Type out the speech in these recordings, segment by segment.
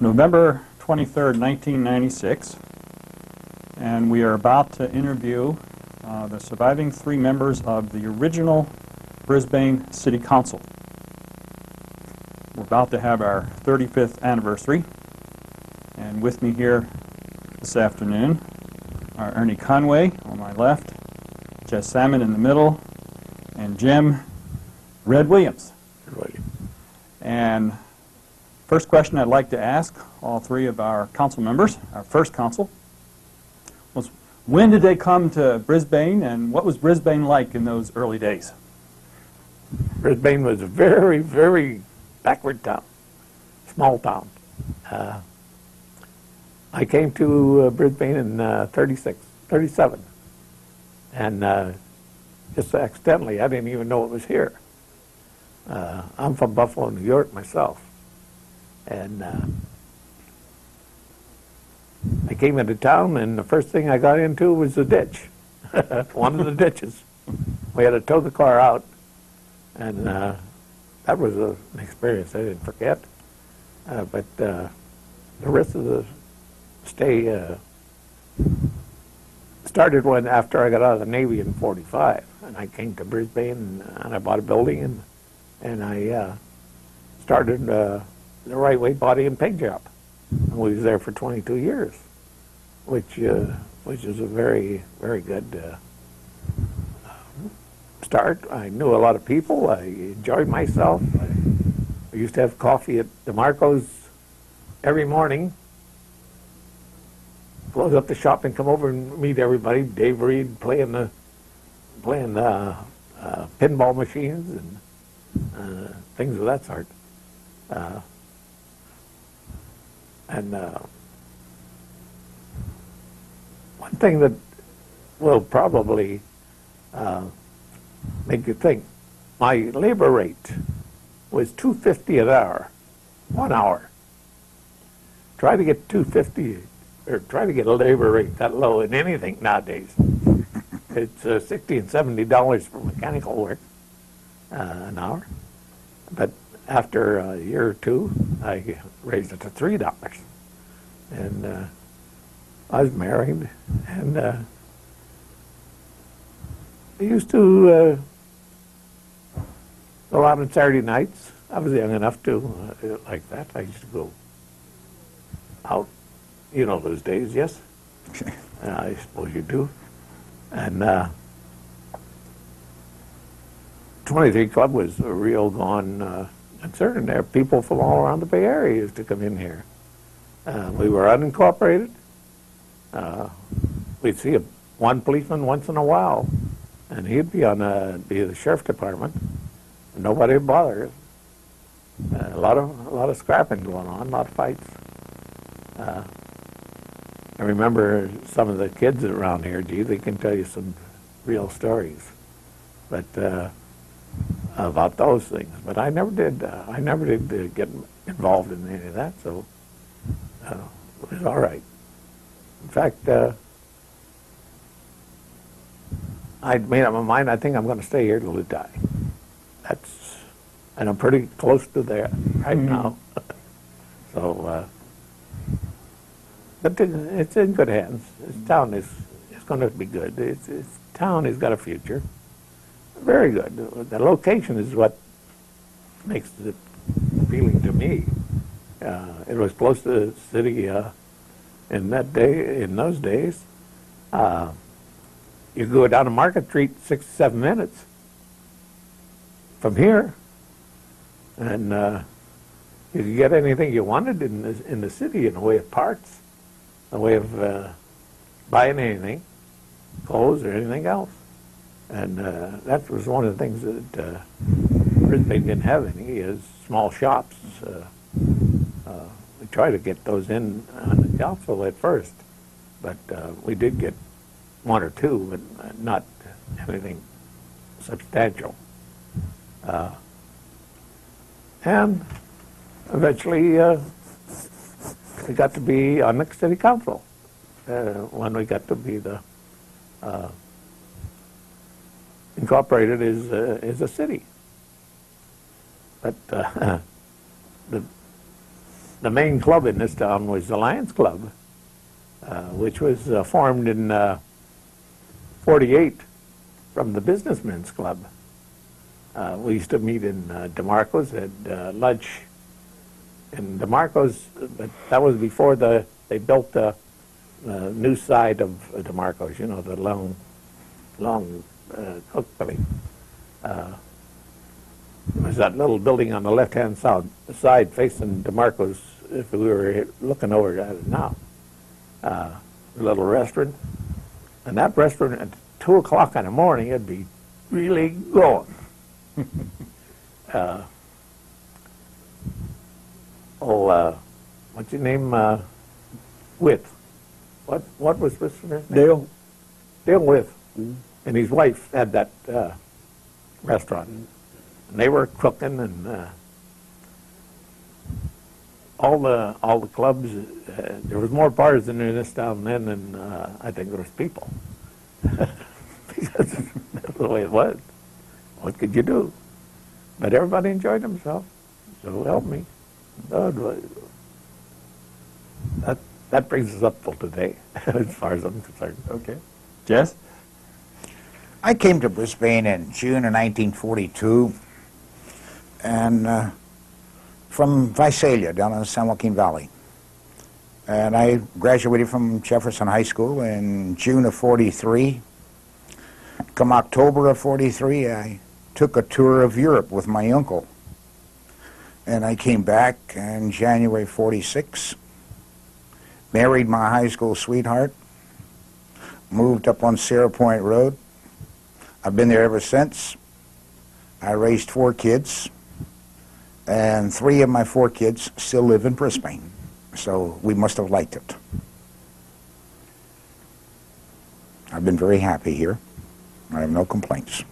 November 23rd, 1996, and we are about to interview the surviving 3 members of the original Brisbane City Council. We're about to have our 35th anniversary, and with me here this afternoon are Ernie Conway on my left, Jess Salmon in the middle, and Jim Red Williams. And first question I'd like to ask all 3 of our council members, our first council, was when did they come to Brisbane, and what was Brisbane like in those early days? Brisbane was a very, very backward town, small town. I came to Brisbane in 37, and just accidentally, I didn't even know it was here. I'm from Buffalo, New York myself, and I came into town, and the first thing I got into was the ditch, one of the ditches. We had to tow the car out, and that was an experience I didn't forget. But the rest of the stay started when after I got out of the Navy in '45, and I came to Brisbane, and I bought a building, and I started the Right Way Body and Paint Shop. And we was there for 22 years, which is a very, very good start. I knew a lot of people. I enjoyed myself. I used to have coffee at DeMarco's every morning, close up the shop and come over and meet everybody. Dave Reed playing the pinball machines and things of that sort. One thing that will probably make you think, my labor rate was $2.50 an hour, 1 hour. Try to get $2.50, or try to get a labor rate that low in anything nowadays. It's $60 and $70 for mechanical work an hour. But after a year or 2, I raised it to $3. And I was married, and I used to go out on Saturday nights. I was young enough to like that. I used to go out, you know those days, yes? I suppose you do. And 23 Club was a real gone concern there. People from all around the Bay Area used to come in here. We were unincorporated. We'd see one policeman once in a while, and he'd be on the sheriff department. Nobody would bother us. A lot of scrapping going on, a lot of fights. I remember some of the kids around here. Gee, they can tell you some real stories, but about those things. But I never did. I never did get involved in any of that. So it was all right. In fact, I'd made up my mind. I think I'm going to stay here till I die. And I'm pretty close to there right now. So, but it's in good hands. This town is going to be good. This town has got a future. Very good. The location is what makes it appealing to me. It was close to the city in those days. You go down to Market Street 6 to 7 minutes from here, and you could get anything you wanted in the city in the way of parts, in the way of buying anything, clothes or anything else. And that was one of the things that Brisbane didn't have any, is small shops. We tried to get those in on the council at first, but we did get 1 or 2, but not anything substantial. And eventually we got to be on the city council when we got to be the incorporated as a city. But the the main club in this town was the Lions Club, which was formed in '48 from the Businessmen's Club. We used to meet in DeMarco's at lunch in DeMarco's, but that was before they built the new side of DeMarco's, you know, the long cook building. It was that little building on the left-hand side facing DeMarco's, if we were looking over at it now. A little restaurant. And that restaurant at 2 o'clock in the morning, it'd be really going. What's your name? With. What was this name? Dale? Dale With. And his wife had that restaurant. And they were cooking, and all the clubs. There was more bars in this town then than I think there was people. Because that's the way it was. What could you do? But everybody enjoyed themselves. So help me. That brings us up till today, as far as I'm concerned. Okay. Jess? I came to Brisbane in June of 1942, and from Visalia down in the San Joaquin Valley. And I graduated from Jefferson High School in June of '43. Come October of '43, I took a tour of Europe with my uncle. And I came back in January '46, married my high school sweetheart, moved up on Sierra Point Road. I've been there ever since. I raised 4 kids, and 3 of my 4 kids still live in Brisbane. So we must have liked it. I've been very happy here. I have no complaints.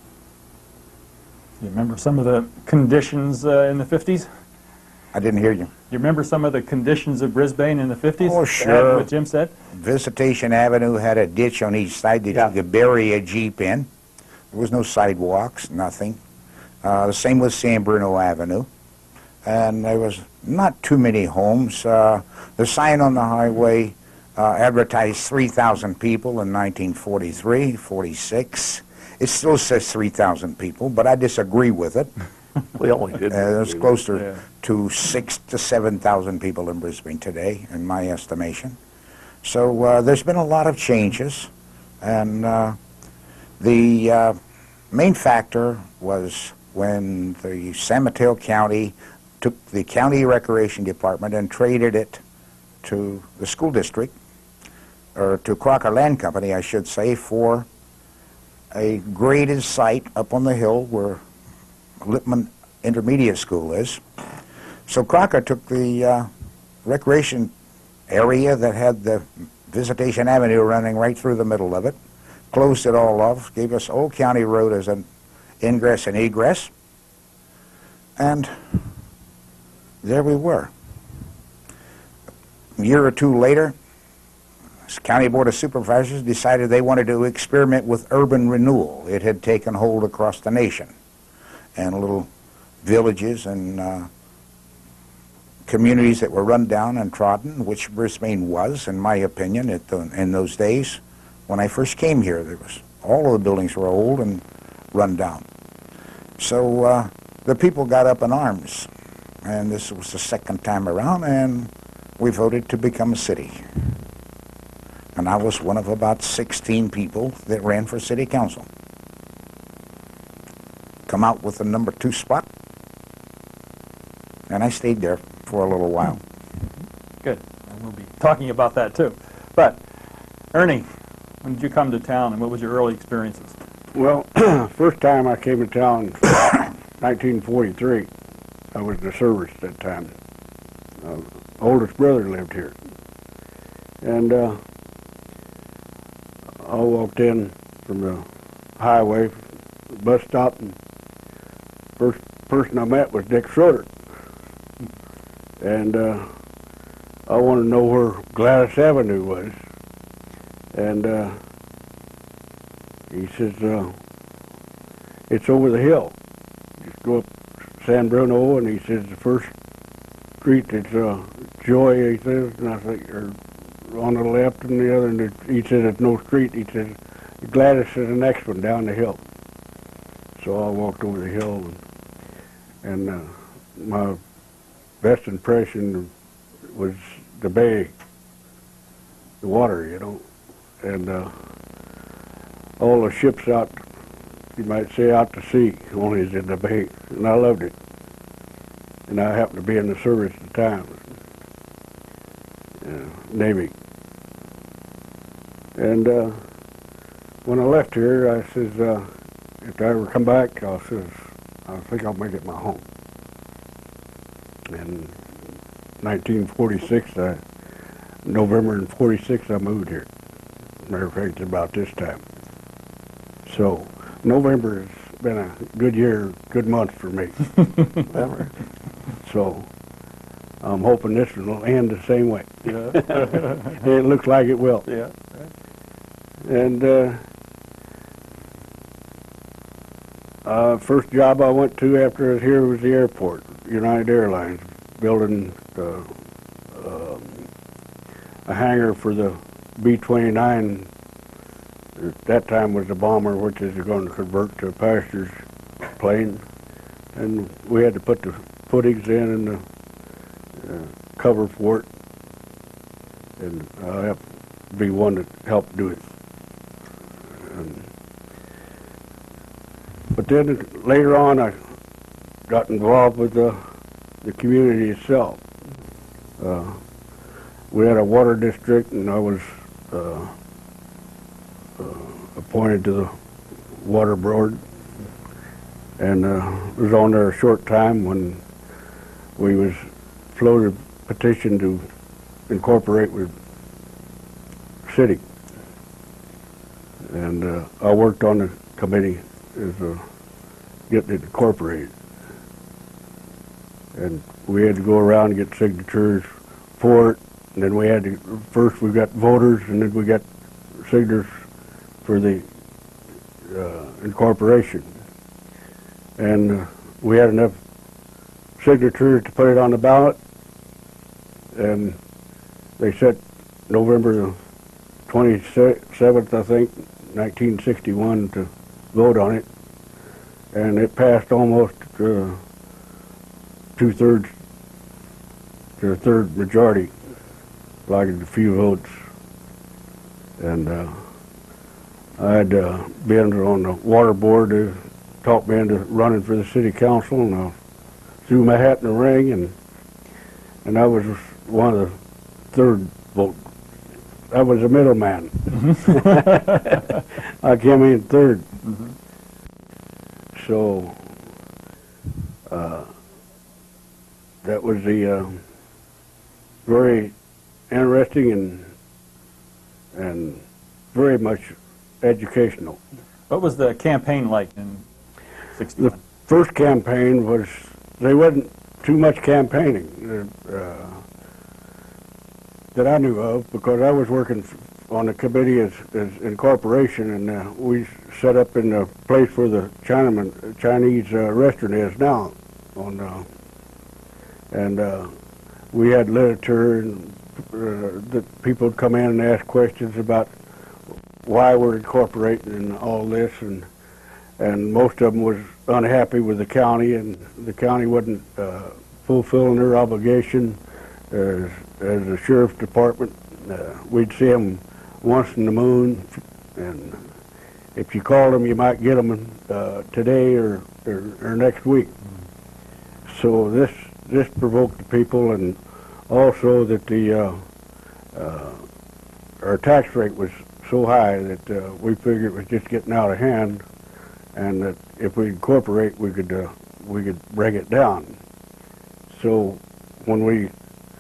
You remember some of the conditions in the 50s? I didn't hear you. You remember some of the conditions of Brisbane in the 50s? Oh, sure. What Jim said? Visitation Avenue had a ditch on each side that you could bury a Jeep in. There was no sidewalks, nothing. The same with San Bruno Avenue. And there was not too many homes. The sign on the highway advertised 3,000 people in 1943, 46. It still says 3,000 people, but I disagree with it. We only did. It's closer to 6,000 to 7,000 people in Brisbane today, in my estimation. So there's been a lot of changes, and the main factor was when the San Mateo County took the county recreation department and traded it to the school district, or to Crocker Land Company, I should say, for a graded site up on the hill where Lippman Intermediate School is. So Crocker took the recreation area that had the Visitation Avenue running right through the middle of it, closed it all off, gave us Old County Road as an ingress and egress, and there we were. A year or 2 later, the County Board of Supervisors decided they wanted to experiment with urban renewal. It had taken hold across the nation, and little villages and communities that were run down and trodden, which Brisbane was, in my opinion, in those days. When I first came here, all of the buildings were old and run down. So the people got up in arms, and this was the second time around, and we voted to become a city. And I was one of about 16 people that ran for city council. Come out with the number 2 spot, and I stayed there for a little while. Good. And we'll be talking about that too. But, Ernie, when did you come to town, and what was your early experiences? Well, first time I came to town, 1943. I was in the service at that time. Oldest brother lived here. And I walked in from the highway, bus stop, and first person I met was Dick Schroeder. And I wanted to know where Gladys Avenue was. And he says, it's over the hill. Just go up San Bruno, and he says the first street that's Joy, he says, and I think, or on the left and the other, and he said it's no street. He says, Gladys is the next one down the hill. So I walked over the hill, and my best impression was the bay, the water, you know, and all the ships out, you might say out to sea, only is in the bay, and I loved it. And I happened to be in the service at the time, Navy. And when I left here, I says, if I ever come back, I think I'll make it my home. In 1946, November 46, I moved here. Matter of fact, about this time. So November has been a good year, good month for me. So I'm hoping this will end the same way. Yeah. It looks like it will. Yeah. And first job I went to after I was here was the airport, United Airlines, building a hangar for the B-29. At that time was the bomber, which is going to convert to a passenger plane. And we had to put the footings in and the cover for it. And I have to be one that helped do it. But then later on, I got involved with the community itself. We had a water district, and I was appointed to the water board, and was on there a short time when we was floated a petition to incorporate with city, and I worked on the committee as getting it incorporated, and we had to go around and get signatures for it, and then we had to, first we got voters, and then we got signatures for the incorporation, and we had enough signatures to put it on the ballot, and they set November the 27th, I think, 1961 to vote on it, and it passed almost two-thirds to a third majority, like a few votes. And I had been on the water board to talk me into running for the city council, and I threw my hat in the ring, and I was one of the third vote. I was a middleman. I came in third. Mm-hmm. So that was the very interesting and very much educational. What was the campaign like in '61? The first campaign was, there wasn't too much campaigning that I knew of, because I was working on the committee as incorporation, and we set up in the place where the Chinese restaurant is now, and we had literature, and that people would come in and ask questions about why we're incorporating and all this, and most of them was unhappy with the county, and the county wasn't fulfilling their obligation as the sheriff's department. We'd see them once in the moon, and if you called them, you might get them today or next week. So this provoked the people, and also that our tax rate was so high that we figured it was just getting out of hand, and that if we incorporate, we could bring it down. So when we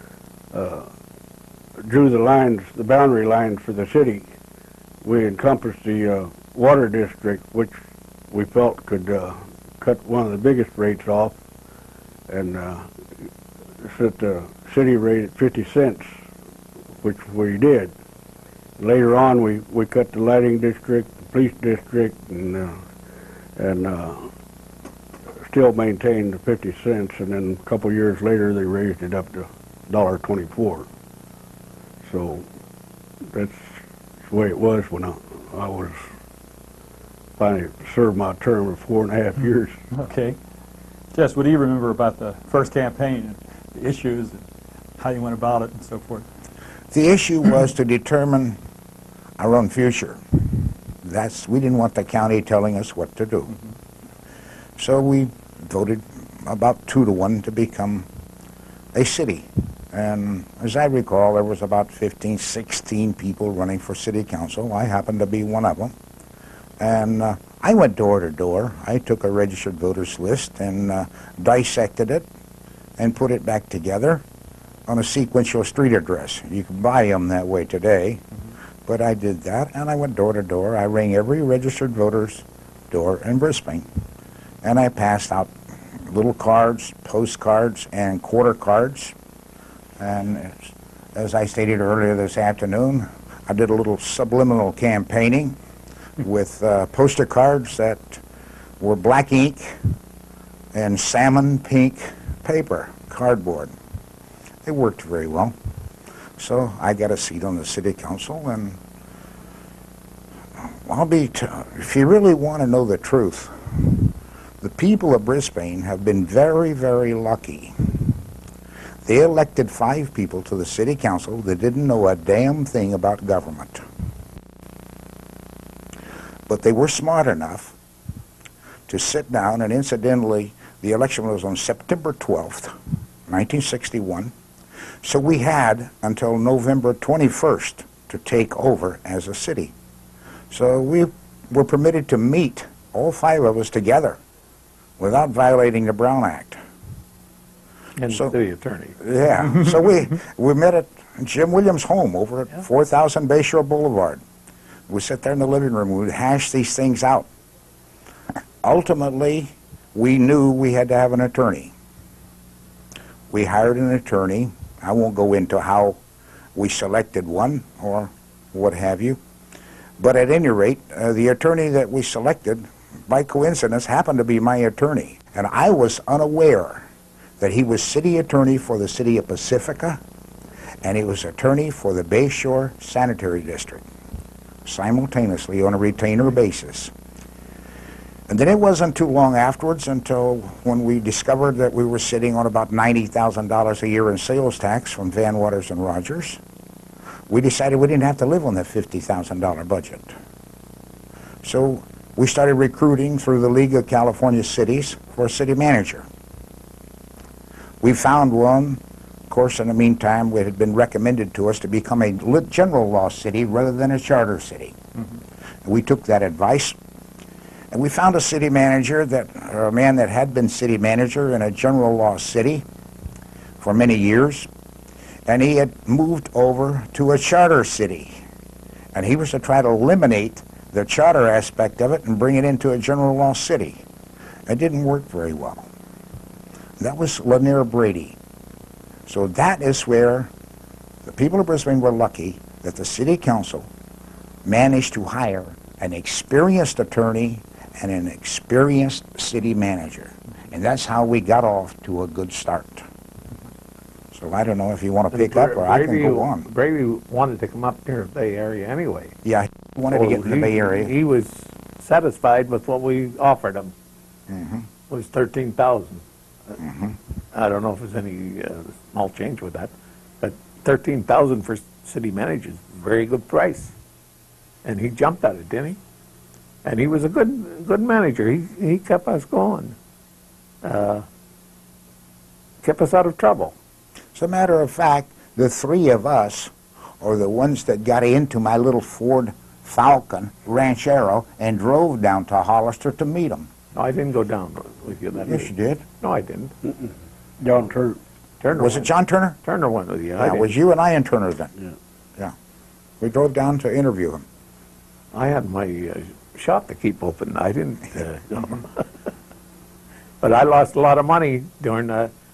drew the lines, the boundary lines for the city, we encompassed the water district, which we felt could cut one of the biggest rates off, and set the city rate at 50 cents, which we did. Later on, we cut the lighting district, the police district, and still maintained the 50 cents, and then a couple years later they raised it up to $1.24. So that's the way it was when I was finally served my term of 4.5 years. Okay. Jess, what do you remember about the first campaign, and the issues, and how you went about it, and so forth? The issue was to determine our own future. We didn't want the county telling us what to do. So we voted about 2-1 to become a city. And as I recall, there was about 15, 16 people running for city council. I happened to be one of them. And I went door to door. I took a registered voters list and dissected it and put it back together on a sequential street address. You can buy them that way today, but I did that, and I went door to door. I rang every registered voter's door in Brisbane, and I passed out little cards, postcards, and quarter cards. And as I stated earlier this afternoon, I did a little subliminal campaigning with poster cards that were black ink and salmon pink paper, cardboard. It worked very well. So I got a seat on the city council, and if you really want to know the truth, the people of Brisbane have been very, very lucky. They elected 5 people to the city council that didn't know a damn thing about government. But they were smart enough to sit down, and incidentally, the election was on September 12th, 1961. So we had until November 21st to take over as a city. So we were permitted to meet, all 5 of us together, without violating the Brown Act. And So- the attorney. Yeah, so we met at Jim Williams' home over at 4000 Bayshore Boulevard. We sat there in the living room, we would hash these things out. Ultimately, we knew we had to have an attorney. We hired an attorney. I won't go into how we selected one or what have you. But at any rate, the attorney that we selected, by coincidence, happened to be my attorney. And I was unaware that he was city attorney for the city of Pacifica, and he was attorney for the Bayshore Sanitary District, simultaneously on a retainer basis. And then it wasn't too long afterwards until when we discovered that we were sitting on about $90,000 a year in sales tax from Van Waters and Rogers. We decided we didn't have to live on that $50,000 budget. So we started recruiting through the League of California Cities for a city manager. We found one. Of course, in the meantime, it had been recommended to us to become a general law city rather than a charter city. And we took that advice, and we found a city manager, or a man that had been city manager in a general law city for many years, and he had moved over to a charter city. And he was to try to eliminate the charter aspect of it and bring it into a general law city. It didn't work very well. That was Lanier Brady. So that is where the people of Brisbane were lucky that the city council managed to hire an experienced attorney and an experienced city manager. And that's how we got off to a good start. So I don't know if you want to pick up or I can go on. Brady wanted to come up near the Bay Area anyway. Yeah, he wanted to get in the Bay Area. He was satisfied with what we offered him. Mhm. It was $13,000. Mhm. I don't know if there's any small change with that, but $13,000 for city managers is a very good price. And he jumped at it, didn't he? And he was a good manager. He kept us going. Kept us out of trouble. As a matter of fact, the 3 of us are the ones that got into my little Ford Falcon Ranchero and drove down to Hollister to meet him. No, I didn't go down with you that Yes, day. you did. No, I didn't. John Turner. Turner Was it went. John Turner? Turner went with you. I Yeah, it didn't. was you and I and Turner then. Yeah. Yeah. We drove down to interview him. I had my shop to keep open. I didn't. Go. But I lost a lot of money during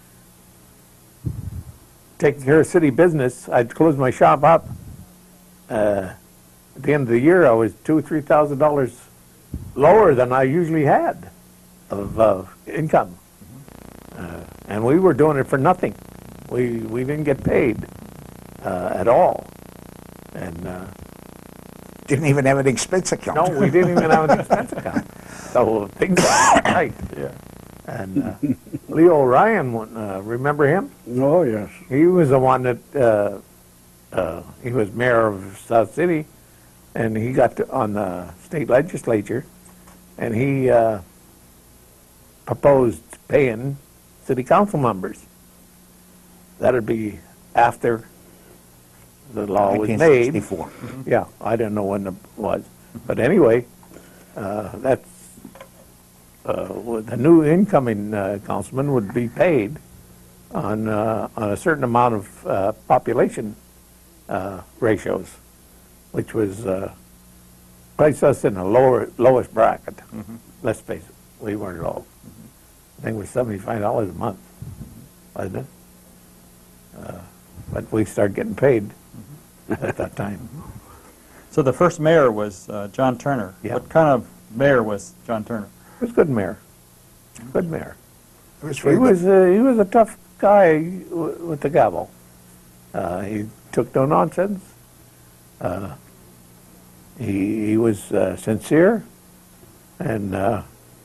taking care of city business. I'd close my shop up. At the end of the year, I was $2,000 or $3,000 lower than I usually had. income. And we were doing it for nothing. We didn't get paid at all. And Didn't even have an expense account. no, we didn't even have an expense account. So things were tight. Yeah. And Leo Ryan, remember him? Oh, yes. He was the one that, he was mayor of South City, and he got on the state legislature, and he proposed paying city council members. That'd be after the law was made. 1964. Yeah, I don't know when it was. But anyway, that's, the new incoming councilman would be paid on a certain amount of population ratios, which was placed us in the lowest bracket. Let's face it, we weren't low. I think it was $75 a month, wasn't it? But we started getting paid at that time. So the first mayor was John Turner. Yeah. What kind of mayor was John Turner? He was a good mayor. Good mayor. It was He very was good. he was a tough guy with the gavel. He took no nonsense. He was sincere, and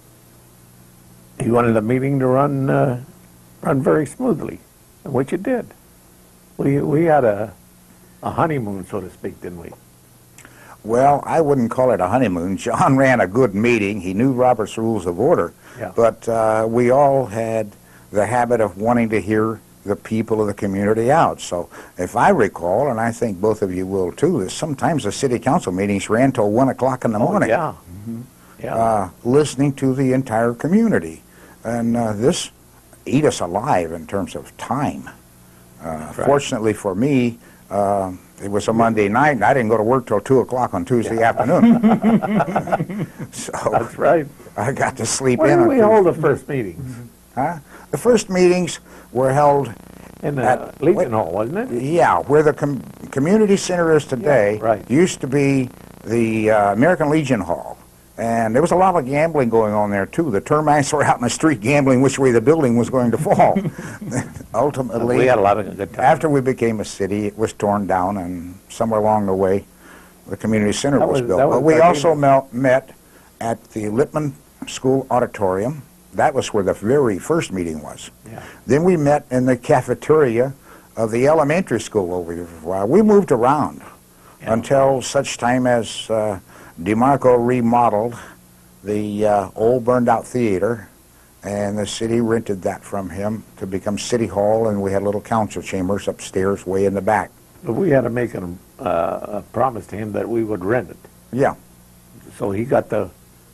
he wanted the meeting to run very smoothly, which it did. We had a honeymoon, so to speak, didn't we? Well, I wouldn't call it a honeymoon. John ran a good meeting. He knew Robert's Rules of Order. Yeah. But we all had the habit of wanting to hear the people of the community out. So if I recall, and I think both of you will too, is sometimes the city council meetings ran till 1 o'clock in the morning. Yeah. Yeah. Listening to the entire community. And this ate us alive in terms of time. Right. Fortunately for me, it was a Monday night, and I didn't go to work till 2 o'clock on Tuesday afternoon. So That's right. I got to sleep Where in did on we Tuesday. hold the first meetings? Huh? The first meetings were held In the At- Legion Hall, wasn't it? Yeah, where the community center is today. Yeah, right. Used to be the American Legion Hall. And there was a lot of gambling going on there, too. The termites were out in the street gambling which way the building was going to fall. Ultimately, We had a lot of good times. after we became a city, it was torn down, and somewhere along the way, the community center That was was- built. that was But we back also in- met at the Lippman School Auditorium. That was where the very first meeting was. Yeah. Then we met in the cafeteria of the elementary school over here for a while. We moved around Yeah. until such time as DeMarco remodeled the old burned-out theater, and the city rented that from him to become City Hall, and we had little council chambers upstairs way in the back. But we had to make a promise to him that we would rent it. Yeah. So he got the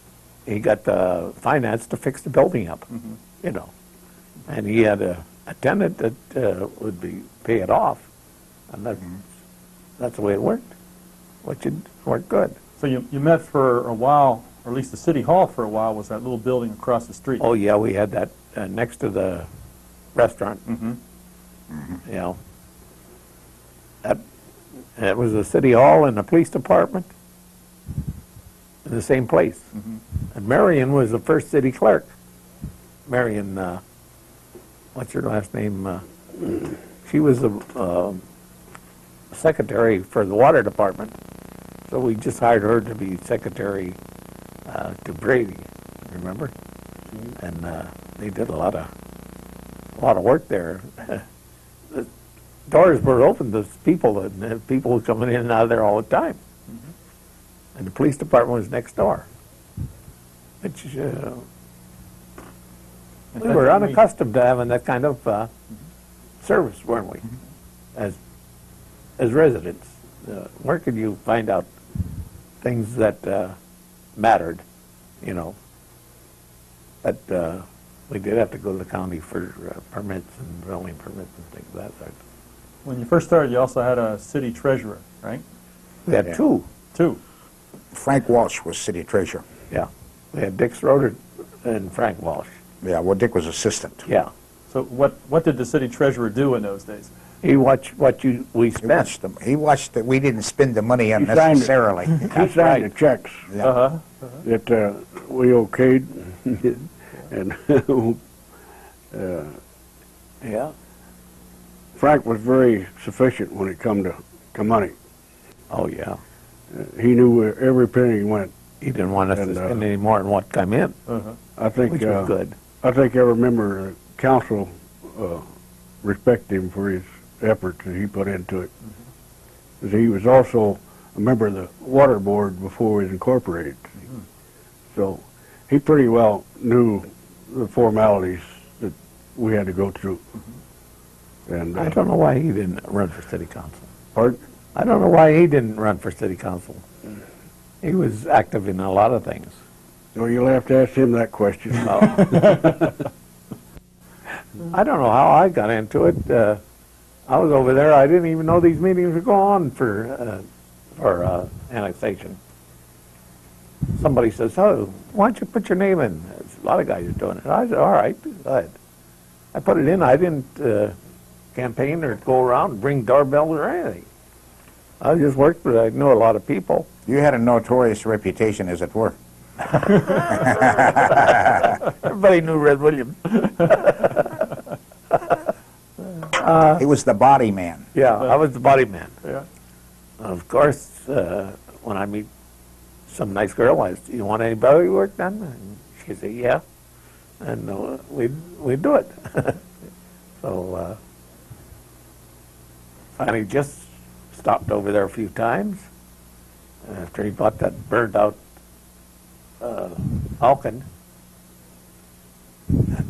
finance to fix the building up, you know. And he had a tenant that would pay it off, and that's the way it worked, which it worked good. So you met for a while, or at least the city hall for a while, was that little building across the street. Oh yeah, we had that next to the restaurant. Mhm. You know, that was the city hall and the police department in the same place. And Marion was the first city clerk. Marion, what's her last name? She was the secretary for the water department. So we just hired her to be secretary to Brady, remember? And they did a lot of work there. The doors were open to people, and people were coming in and out of there all the time. And the police department was next door. Which we were unaccustomed to having that kind of service, weren't we? As residents, where could you find out things that mattered? You know, that we did have to go to the county for permits and building permits and things of that sort. When you first started, you also had a city treasurer, right? We had Yeah. Two. Frank Walsh was city treasurer. Yeah. We had Dick Schroeder and Frank Walsh. Yeah, well, Dick was assistant. Yeah. So what did the city treasurer do in those days? He watched what we He spent. watched them. He watched that we didn't spend the money signed it. unnecessarily. He signed right. the checks Yeah. Uh-huh. that we okayed, And Yeah. Frank was very sufficient when it come to money. Oh, yeah. He knew where every penny went. He didn't want us to And, spend any more than what come in, I think which was good. I think every member of the council respected him for his efforts that he put into it. 'Cause he was also a member of the water board before he was incorporated. So he pretty well knew the formalities that we had to go through. And I don't know why he didn't run for city council. pardon? I don't know why he didn't run for city council. He was active in a lot of things. Well, you'll have to ask him that question. I don't know how I got into it. I was over there. I didn't even know these meetings would go on for annexation. Somebody says, "Oh, why don't you put your name in?" There's a lot of guys doing it. I said, "All right, go ahead." I put it in. I didn't campaign or go around and ring doorbells or anything. I just worked, but I knew a lot of people. You had a notorious reputation, as it were. Everybody knew Red Williams. He was the body man. Yeah, I was the body man. Yeah. Of course, when I meet some nice girl, I say, "You want any belly work done?" And she'd say, "Yeah." And we'd do it. So finally just stopped over there a few times after he bought that burned out Alkin. And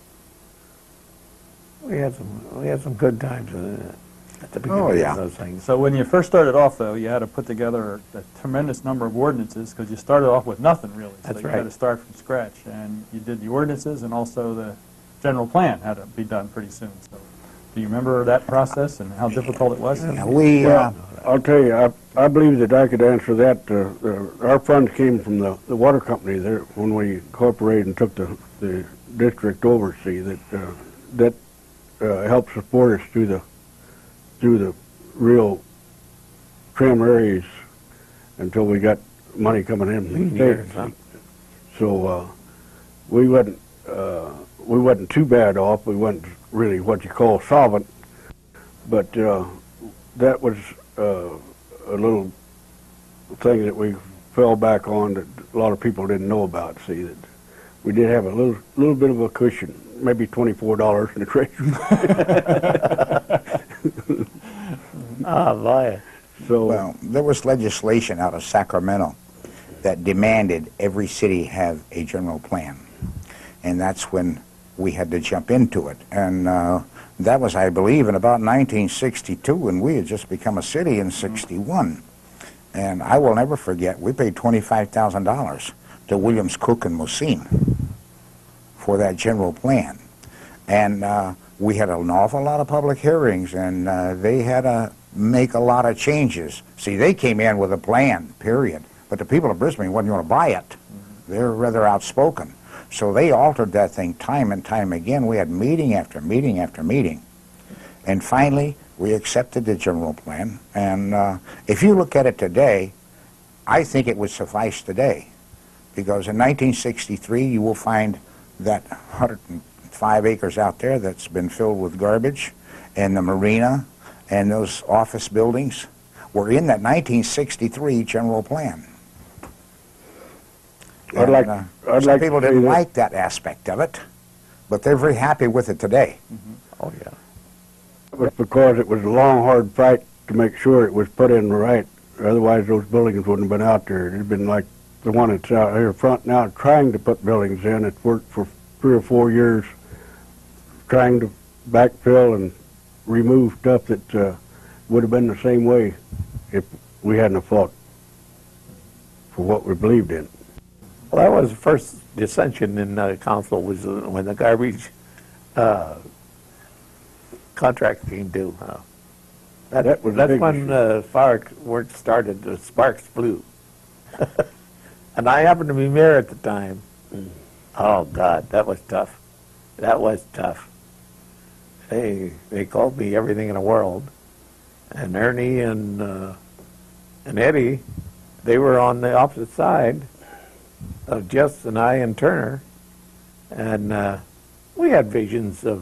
we had some good times at the beginning Oh, yeah. of those things. So when you first started off, though, you had to put together a tremendous number of ordinances because you started off with nothing, really. So That's you right. had to start from scratch. And you did the ordinances and also the general plan had to be done pretty soon. So do you remember that process and how difficult it was? Now, we, Well, I'll tell you, I believe that I could answer that. Our funds came from the water company there when we incorporated and took the district oversee that helped support us through the real trim areas until we got money coming in from the Years, state. huh? So we wasn't too bad off. We wasn't really what you call solvent, but that was a little thing that we fell back on that a lot of people didn't know about. See, that we did have a little bit of a cushion, maybe $24 in the treasury. Ah, boy. So well, there was legislation out of Sacramento that demanded every city have a general plan. And that's when we had to jump into it. And that was, I believe, in about 1962, and we had just become a city in 61. And I will never forget, we paid $25,000 to Williams, Cook, and Mosine for that general plan. And we had an awful lot of public hearings, and they had to make a lot of changes. See, they came in with a plan, period. But the people of Brisbane wasn't going to buy it. They're rather outspoken. So they altered that thing time and time again. We had meeting after meeting after meeting. And finally, we accepted the general plan. And if you look at it today, I think it would suffice today. Because in 1963, you will find that 105 acres out there that's been filled with garbage, and the marina, and those office buildings were in that 1963 general plan. I'd like Some to people say didn't that- like that aspect of it, but they're very happy with it today. Oh, yeah. it was because it was a long, hard fight to make sure it was put in right. Otherwise, those buildings wouldn't have been out there. It'd been like the one that's out here front now, trying to put buildings in. It's worked for 3 or 4 years, trying to backfill and remove stuff that would have been the same way if we hadn't have fought for what we believed in. Well, that was the first dissension in the council was when the garbage contract came due. That was a That's big when issue. the fireworks started, the sparks flew. And I happened to be mayor at the time. Oh, God, that was tough. That was tough. They called me everything in the world. And Ernie and Eddie, they were on the opposite side of Jess and I and Turner. And we had visions of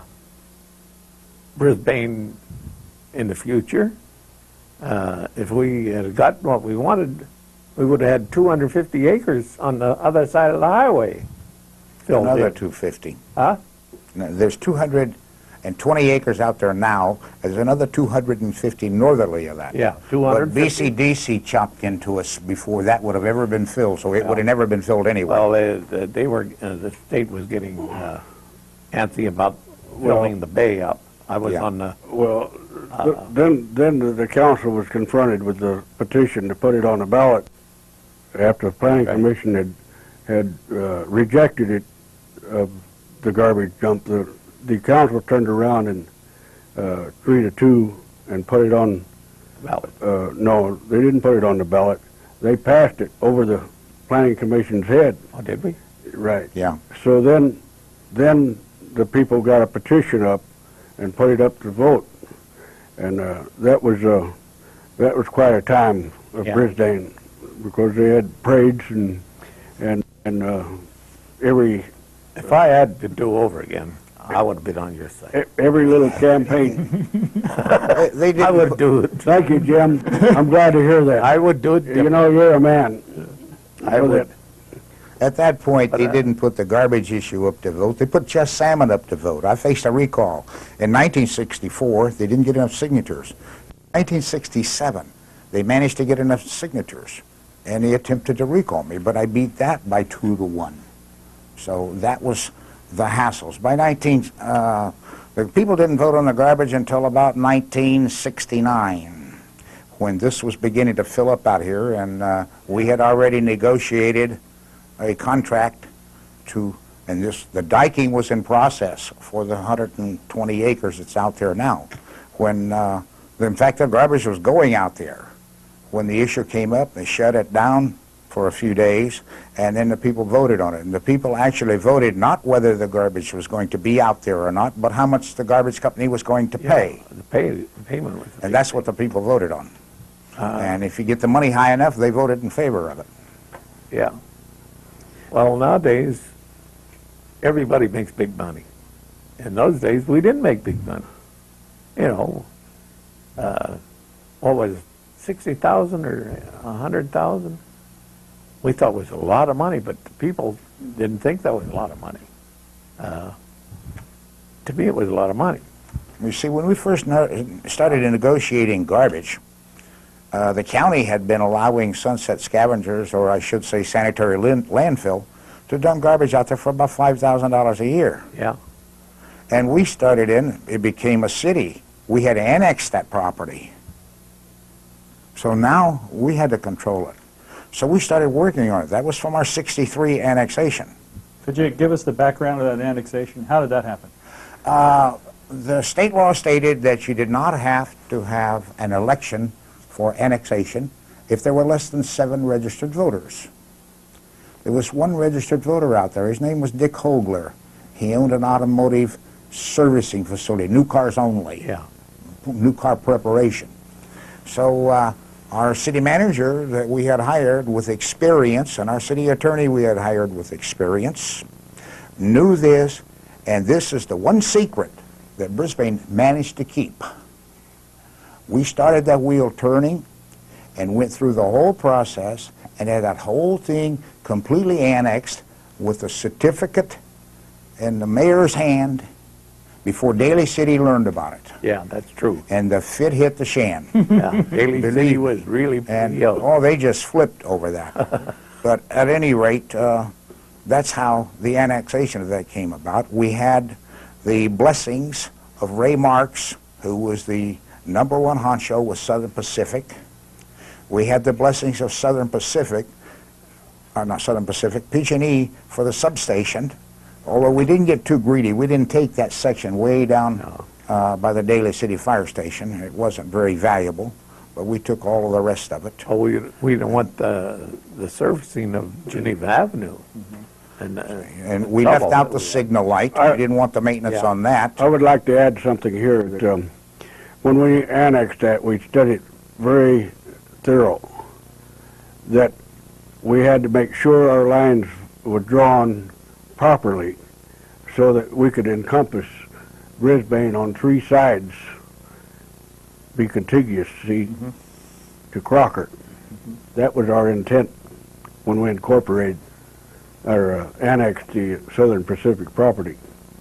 Brisbane in the future. If we had gotten what we wanted, we would have had 250 acres on the other side of the highway filled Another in. 250. Huh? Now, there's 220 acres out there now. There's another 250 northerly of that. Yeah, But 250. BCDC chopped into us before that would have ever been filled, so it would have never been filled anyway. Well, they were, the state was getting antsy about filling the bay up. I was Yeah. on the, Well, then the council was confronted with the petition to put it on the ballot after the planning Right. commission had rejected it, the garbage dump. The council turned around and 3-2 and put it on. ballot. No, they didn't put it on the ballot. They passed it over the planning commission's head. Oh, did we? Right. Yeah. So then the people got a petition up and put it up to vote, and that was quite a time of Yeah. Brisbane, because they had parades and every If I had to do over again, I would have been on your side. every little campaign. They I didn't would put- do it. Thank you, Jim. I'm glad to hear that. I would do it. You know, you're a man. I know would. that. At that point, they didn't put the garbage issue up to vote. They put Chess Salmon up to vote. I faced a recall. In 1964, they didn't get enough signatures. 1967, they managed to get enough signatures, and they attempted to recall me, but I beat that by 2-1. So that was the hassles. By the people didn't vote on the garbage until about 1969, when this was beginning to fill up out here, and we had already negotiated a contract and the diking was in process for the 120 acres that's out there now. When, in fact, the garbage was going out there. When the issue came up, they shut it down for a few days, and then the people voted on it. And the people actually voted not whether the garbage was going to be out there or not, but how much the garbage company was going to pay. The payment was. And that's what the people voted on. And if you get the money high enough, they voted in favor of it. Yeah. Well, nowadays, everybody makes big money. In those days, we didn't make big money. You know, what was it, 60,000 or 100,000? We thought it was a lot of money, but the people didn't think that was a lot of money. To me, it was a lot of money. You see, when we first started negotiating garbage, the county had been allowing Sunset Scavengers, or I should say sanitary landfill, to dump garbage out there for about $5,000 a year. Yeah. And we started it became a city. We had annexed that property. So now we had to control it. So we started working on it. That was from our 63 annexation. Could you give us the background of that annexation? How did that happen? The state law stated that you did not have to have an election for annexation if there were less than 7 registered voters. There was one registered voter out there. His name was Dick Hogler. He owned an automotive servicing facility, new cars only, Yeah. new car preparation. So our city manager that we had hired with experience, and our city attorney we had hired with experience, knew this, and this is the one secret that Brisbane managed to keep. We started that wheel turning and went through the whole process and had that whole thing completely annexed with a certificate in the mayor's hand before Daly City learned about it. Yeah, that's true. And the fit hit the shan. Yeah. Daly Believe City me. was really And, yellow. oh, they just flipped over that. But at any rate, that's how the annexation of that came about. We had the blessings of Ray Marks, who was the #1 honcho with Southern Pacific. We had the blessings of Southern Pacific, or not Southern Pacific, PG&E for the substation. Although we didn't get too greedy, we didn't take that section way down by the Daly City Fire Station. It wasn't very valuable, but we took all of the rest of it. Oh, we don't want the servicing of Geneva Avenue. And we left out the signal light. We didn't want the maintenance Yeah. on that. I would like to add something here. That, when we annexed that, we studied very thorough. That we had to make sure our lines were drawn properly so that we could encompass Brisbane on 3 sides, be contiguous, see, to Crocker. That was our intent when we incorporated or annexed the Southern Pacific property,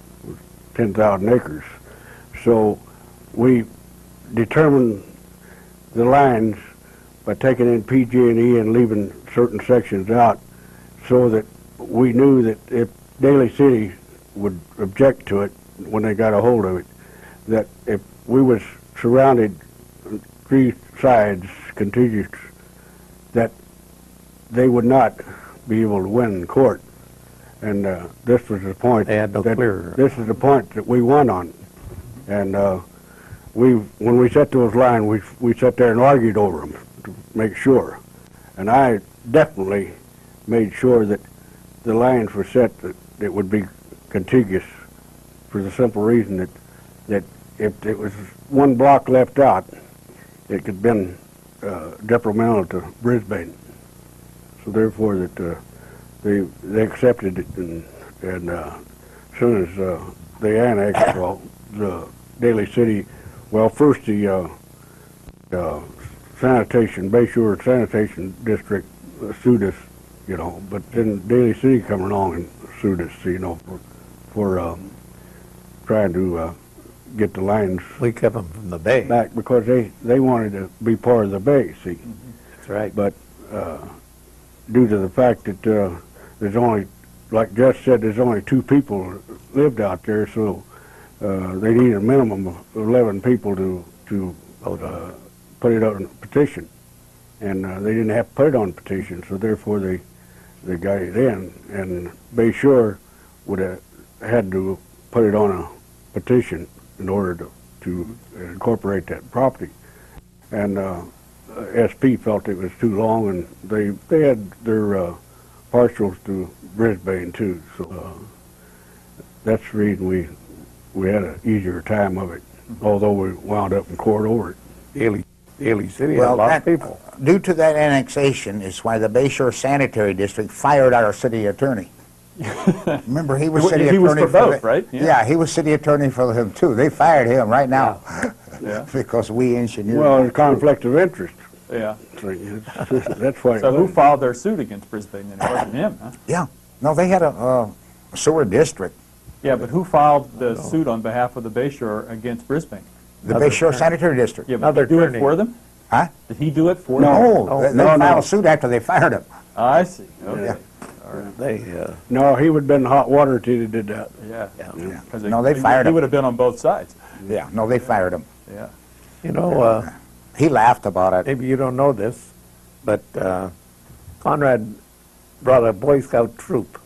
10,000 acres. So we determined the lines by taking in PG&E and leaving certain sections out, so that we knew that if Daly City would object to it when they got a hold of it, that if we was surrounded 3 sides contiguous, that they would not be able to win in court. And this was the point. They had no clear. This is the point that we won on. And when we set those lines, we sat there and argued over them to make sure. And I definitely made sure that the lines were set that it would be contiguous, for the simple reason that if it was one block left out, it could have been detrimental to Brisbane. So therefore, that they accepted it, and as soon as they annexed, well, the Daly City, well, first the sanitation, Bayshore Sanitation District sued us, but then Daly City come along and sued us, for trying to get the lines We kept them from the bay. back, because they wanted to be part of the bay, see. That's right. But due to the fact that there's only, like Jess said, there's only 2 people lived out there, so they need a minimum of 11 people to put it on a petition. And they didn't have to put it on a petition, so therefore they got it in. And Bayshore would have had to put it on a petition in order to incorporate that property. And SP felt it was too long, and they had their partials to Brisbane too. So that's the reason we had an easier time of it, although we wound up in court over it. Daly City had a lot of people. Due to that annexation is why the Bayshore Sanitary District fired our city attorney. Remember, he was city attorney. He was for both, right? Yeah, he was city attorney for him too. They fired him right now Yeah. because we engineered. Well, it's conflict of interest. Yeah. That's why. So who filed their suit against Brisbane? Then it wasn't him, huh? Yeah. No, they had a sewer district. Yeah, but who filed the suit on behalf of the Bayshore against Brisbane? The Bayshore Sanitary District. Yeah, but Another did he do it attorney. for them? Huh? Did he do it for them? No, they filed a suit after they fired him. I see. Okay. Yeah. They No, he would have been in hot water till he did that. Yeah. Yeah. 'Cause No, they fired He him. would have been on both sides. Yeah. No, they fired him. Yeah. He laughed about it. maybe you don't know this, but Conrad brought a Boy Scout troop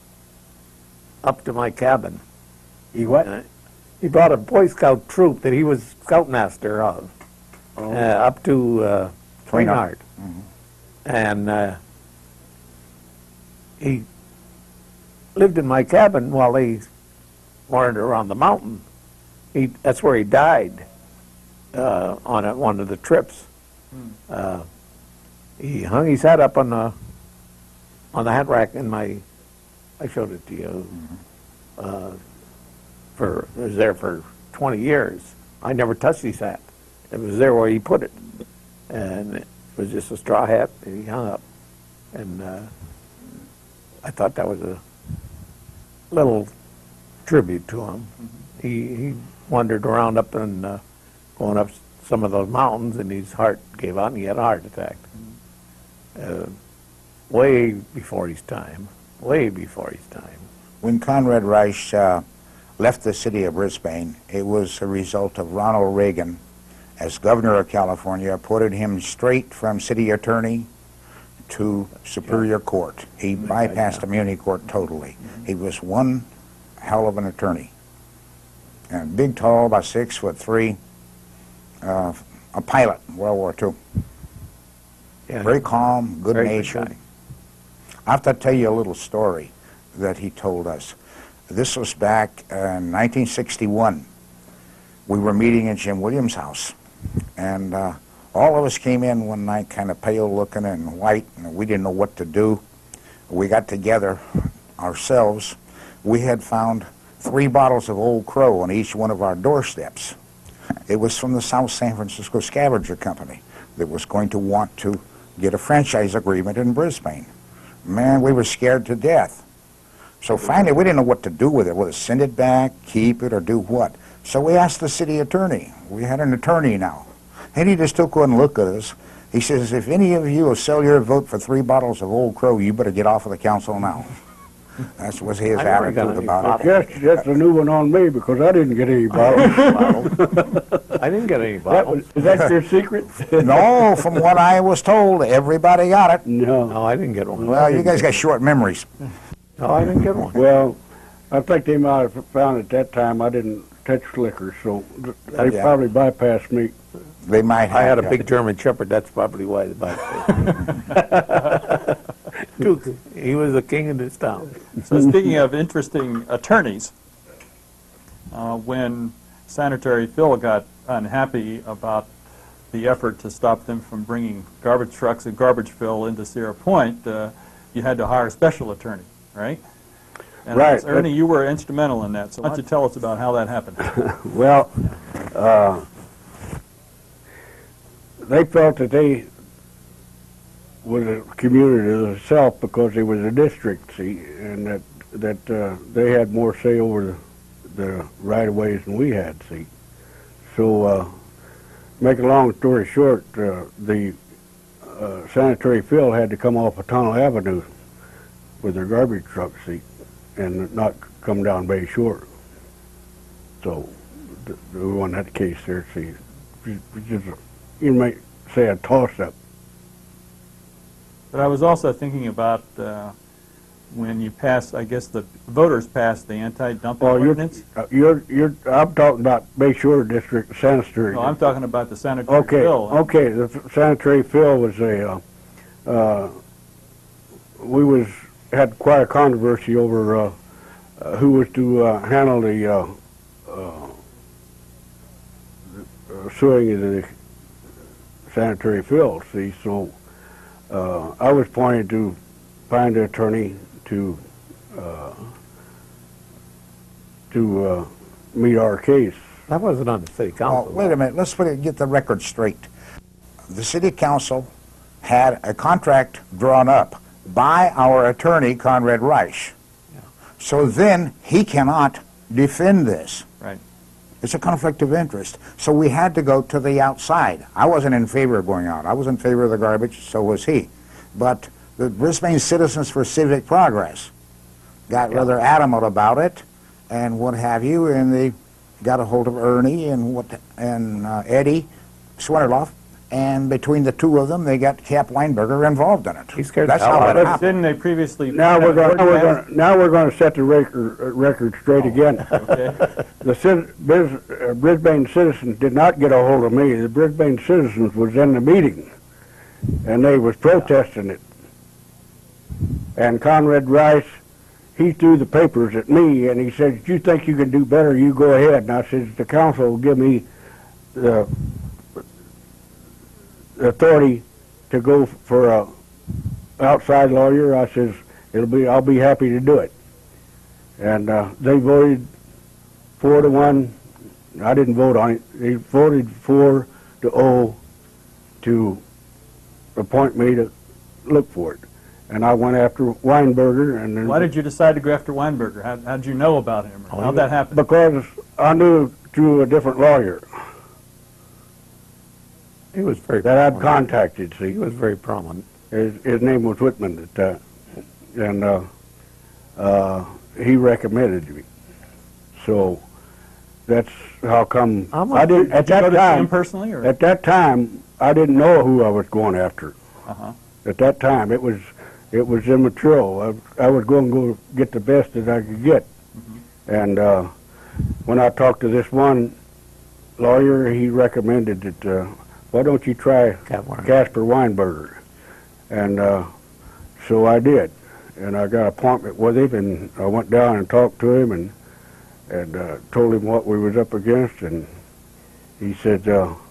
up to my cabin. He what? He brought a Boy Scout troop that he was scoutmaster of up to Twinard. And he lived in my cabin while they wandered around the mountain. That's where he died on one of the trips. He hung his head up on the hat rack in I showed it to you. It was there for 20 years. I never touched his hat. It was there where he put it. And it was just a straw hat that he hung up. And I thought that was a little tribute to him. He wandered around up and going up some of those mountains, and his heart gave out, and he had a heart attack. Way before his time. Way before his time. When Conrad Rice left the city of Brisbane, it was a result of Ronald Reagan, as governor of California, appointed him straight from city attorney to Superior Court. He bypassed Immunity Court totally. He was one hell of an attorney. And big, tall, about 6'3", a pilot in World War II. Yeah. Very calm, Very good good-natured. guy. I have to tell you a little story that he told us. This was back in 1961. We were meeting at Jim Williams' house, and all of us came in one night kind of pale-looking and white, and we didn't know what to do. We got together ourselves, we had found 3 bottles of Old Crow on each one of our doorsteps. It was from the South San Francisco Scavenger Company that was going to want to get a franchise agreement in Brisbane. Man, we were scared to death. So finally, we didn't know what to do with it, whether send it back, keep it, or do what. So we asked the city attorney. We had an attorney now. And he just took one look at us. He says, if any of you will sell your vote for 3 bottles of Old Crow, you better get off of the council now. That was his I never got attitude any about it. Yes, that's a new one on me because I didn't get any bottles. I didn't get any That bottles. was, is that your secret? No, from what I was told, everybody got it. No. No, I didn't get one. Well, you guys got short memories. No, I didn't get one. Well, I think they might have found at that time I didn't touch liquor, so they Yeah. probably bypassed me. They might have. I had a yeah. big German Shepherd. That's probably why they bypassed. Duke, he was the king of this town. So speaking of interesting attorneys, when Sanitary Phil got unhappy about the effort to stop them from bringing garbage trucks and garbage fill into Sierra Point, you had to hire a special attorney, right? And Right. I guess, Ernie, you were instrumental in that. So why don't you tell us about how that happened? Well, they felt that they was a community itself because it was a district, see, and that they had more say over the right-of-ways than we had, see. So, make a long story short, the Sanitary Fill had to come off of Tunnel Avenue with their garbage truck, see, and not come down Bay Shore. So, we won that case there, see. Just, you might say a toss-up. But I was also thinking about when you passed, I guess the voters passed the anti-dumping Oh, ordinance. I'm talking about Bay Shore District Sanitary. No, I'm talking about the Sanitary Okay, Fill. okay. The Sanitary Fill was had quite a controversy over who was to handle the suing of the Sanitary Fill. See, so I was appointed to find an attorney to meet our case. That wasn't on the city Oh, council. wait a minute. Let's get the record straight. The city council had a contract drawn up by our attorney, Conrad Reich. So then he cannot defend this. Right. It's a conflict of interest. So we had to go to the outside. I wasn't in favor of going out. I was in favor of the garbage, so was he. But the Brisbane Citizens for Civic Progress got rather adamant about it and what have you, and they got a hold of Ernie and Eddie Swenerloff, and between the two of them, they got Cap Weinberger involved in it. He scared That's the hell how out it of But happened. didn't they previously... Now have we're an going. ordinance? Now we're going to set the record straight again. Okay. The Brisbane Citizens did not get a hold of me. The Brisbane Citizens was in the meeting, and they was protesting it. And Conrad Rice, he threw the papers at me, and he said, "If you think you can do better, you go ahead." And I said, "The council will give me the authority to go for a outside lawyer." I says, I'll be happy to do it. And they voted 4-1. I didn't vote on it. They voted 4-0 to appoint me to look for it. And I went after Weinberger. And then Why did you decide to go after Weinberger? How did you know about him? Or how'd that happen? because I knew through a different lawyer He was very that I'd prominent. contacted. He See, was very prominent. his name was Whitman at that, and he recommended me. So that's how come How much I didn't at Did you go that to see him time. personally? Or? At that time, I didn't know who I was going after. Uh-huh. At that time, it was immature. I was going to go get the best that I could get. And when I talked to this one lawyer, he recommended that why don't you try Cap Weinberger. Casper Weinberger? And so I did, and I got an appointment with him, and I went down and talked to him, and told him what we was up against, and he said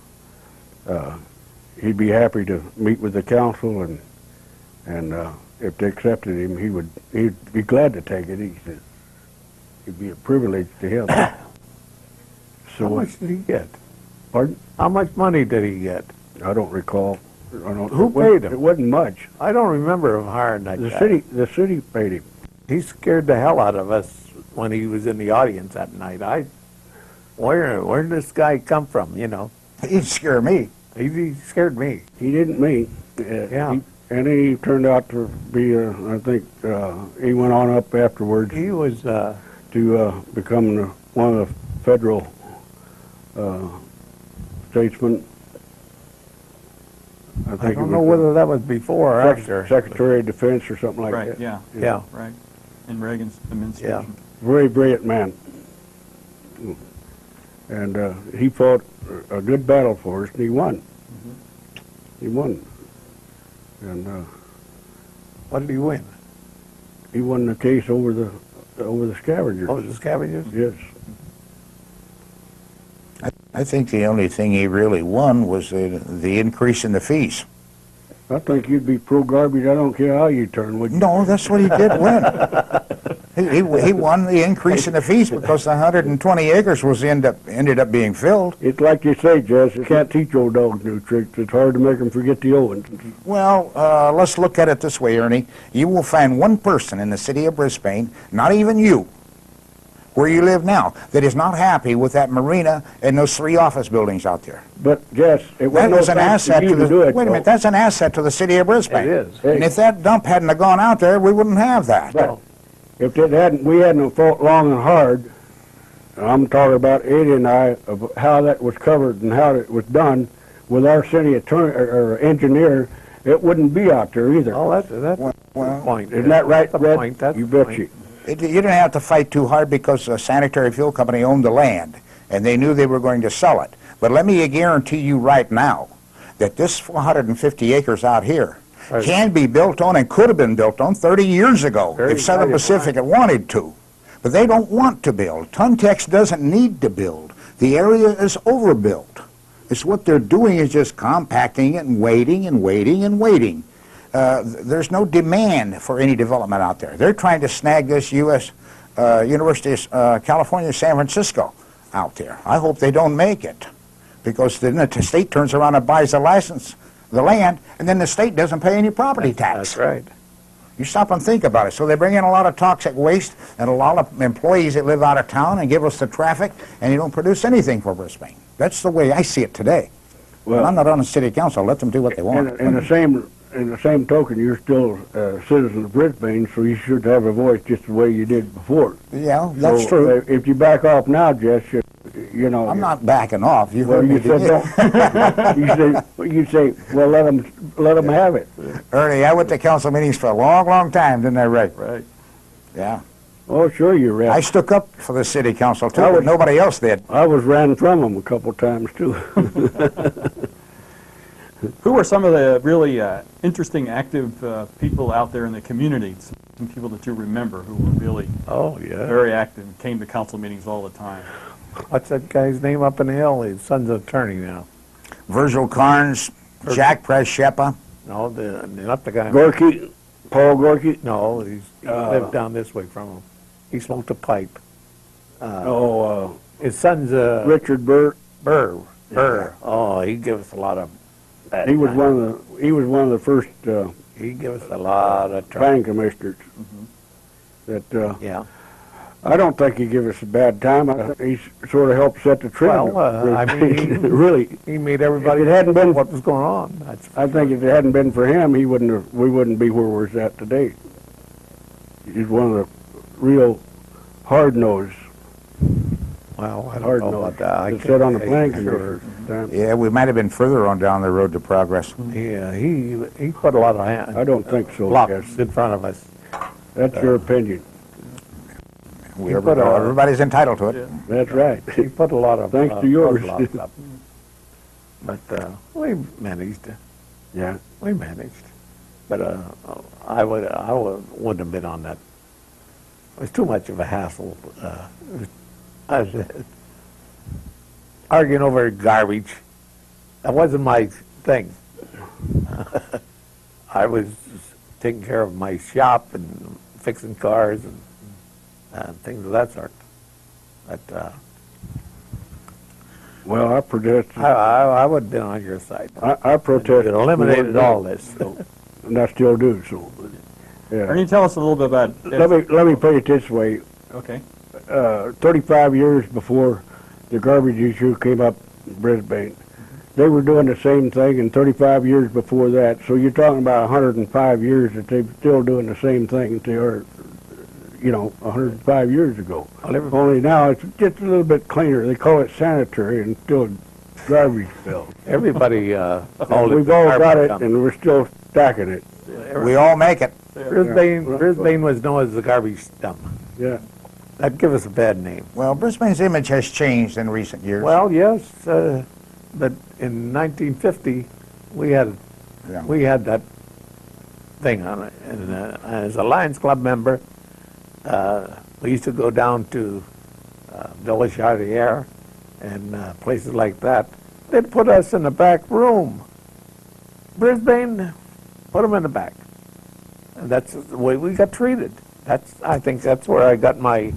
he'd be happy to meet with the council, and if they accepted him, he'd be glad to take it. He said. It'd be a privilege to him. How So, much did he get? pardon? How much money did he get? I don't recall. Who it wasn't- paid him? It wasn't much. I don't remember him hiring that guy. The city paid him. He scared the hell out of us when he was in the audience that night. Where did this guy come from? You know, He'd scare me. he scared me. He didn't mean. Yeah. And he turned out to be, I think, he went on up afterwards He was. to become one of the federal statesmen. I think don't it know was whether that was before or after. Secretary of Defense or something like Right, that. yeah, Yeah. right. In Reagan's administration. Very brilliant man. And he fought a good battle for us, and he won. He won. And What did he win? he won the case over the scavengers. Oh, the scavengers? Yes. I think the only thing he really won was the increase in the fees. I think you'd be pro-garbage. I don't care how you turn, would you? No, that's what he did win. He won the increase in the fees because the 120 acres was ended up being filled. It's like you say, Jess, you can't teach old dogs new tricks. It's hard to make them forget the old ones. Well, let's look at it this way, Ernie. You will find one person in the city of Brisbane, not even you, where you live now, that is not happy with that marina and those 3 office buildings out there. But, Jess, it That wasn't was an asset to the. do it. Wait a minute, that's an asset to the city of Brisbane. It is. And if that dump hadn't have gone out there, we wouldn't have that. Right. If we hadn't fought long and hard, I'm talking about Eddie and I, of how that was covered and how it was done with our city attorney or engineer, it wouldn't be out there either. Oh, that's a Well, good point. Isn't that right, That's a Red? point. That's You a bet point. you. You didn't have to fight too hard because the Sanitary Fuel Company owned the land, and they knew they were going to sell it. But let me guarantee you right now that this 450 acres out here Right. can be built on and could have been built on 30 years ago Very if Southern valuable Pacific had wanted to. But they don't want to build. Tuntex doesn't need to build. The area is overbuilt. It's what they're doing is just compacting it and waiting and waiting and waiting. There's no demand for any development out there. They're trying to snag this University of California, San Francisco out there. I hope they don't make it, because then the state turns around and buys the land, and then the state doesn't pay any property tax. That's right. You stop and think about it. So they bring in a lot of toxic waste and a lot of employees that live out of town and give us the traffic, and you don't produce anything for Brisbane. That's the way I see it today. Well, I'm not on the city council. Let them do what they want. In the same token, you're still a citizen of Brisbane, so you should have a voice just the way you did before. Yeah, that's So, true. If you back off now, Jess, you know. I'm not backing off. You Well, heard me. you said today. you say, well, let them have it. Ernie, I went to council meetings for a long, long time, didn't I, Ray? Right. Yeah. Oh, sure, you're right. I stuck up for the city council, too, I but was- nobody else did. I was ran from them a couple times too. Who are some of the really interesting, active people out there in the community? Some people that you remember who were really Oh, yeah. very active and came to council meetings all the time. What's that guy's name up in the hill? His son's an attorney now. Virgil Carnes, Jack Preshepa. No, not the guy. Gorky, Paul Gorky. No, he lived down this way from him. He smoked a pipe. His son's Richard Burr. Burr. Oh, he gave us a lot of. He was one of the first He gave us a lot of trouble. planning commissioners. That Yeah. I don't think he gave us a bad time. I think he sort of helped set the trend. Well, I mean, really, He made everybody If it hadn't been- what was going on. That's I think if it hadn't been for him, we wouldn't be where we're at today. He's one of the real hard-nosed. well, I don't Hard know nosed. about that. I That can't sat on the say planning for sure. commission. Yeah, we might have been further on down the road to progress. Yeah, he put a lot of I don't think so. blocks Yes. in front of us. That's your opinion. Everybody's entitled to it. Yeah. That's right. He put a lot of Thanks to yours. roadblocks up. But we managed. Yeah. We managed. But I wouldn't have been on that. It was too much of a hassle. I was arguing over garbage. That wasn't my thing. I was taking care of my shop and fixing cars and and things of that sort. But Well, I protested. I would have been on your side. I protested. It eliminated all this. So. And I still do. So, yeah. Ernie, tell us a little bit about. Let me put it this way. Okay. 35 years before the garbage issue came up in Brisbane, they were doing the same thing, and 35 years before that. So you're talking about 105 years that they're still doing the same thing they were, 105 years ago. Only now it's just a little bit cleaner. They call it sanitary and still garbage bill. Everybody called it. We've all got it, dump. and we're still stacking it. We all make it. Brisbane was known as the garbage dump. Yeah. That'd give us a bad name. Well, Brisbane's image has changed in recent years. Well, yes, but in 1950 we had that thing on it, and as a Lions Club member, we used to go down to Villa Chartier and places like that. They'd put us in the back room. Brisbane, put them in the back, and that's the way we got treated. I think that's where I got my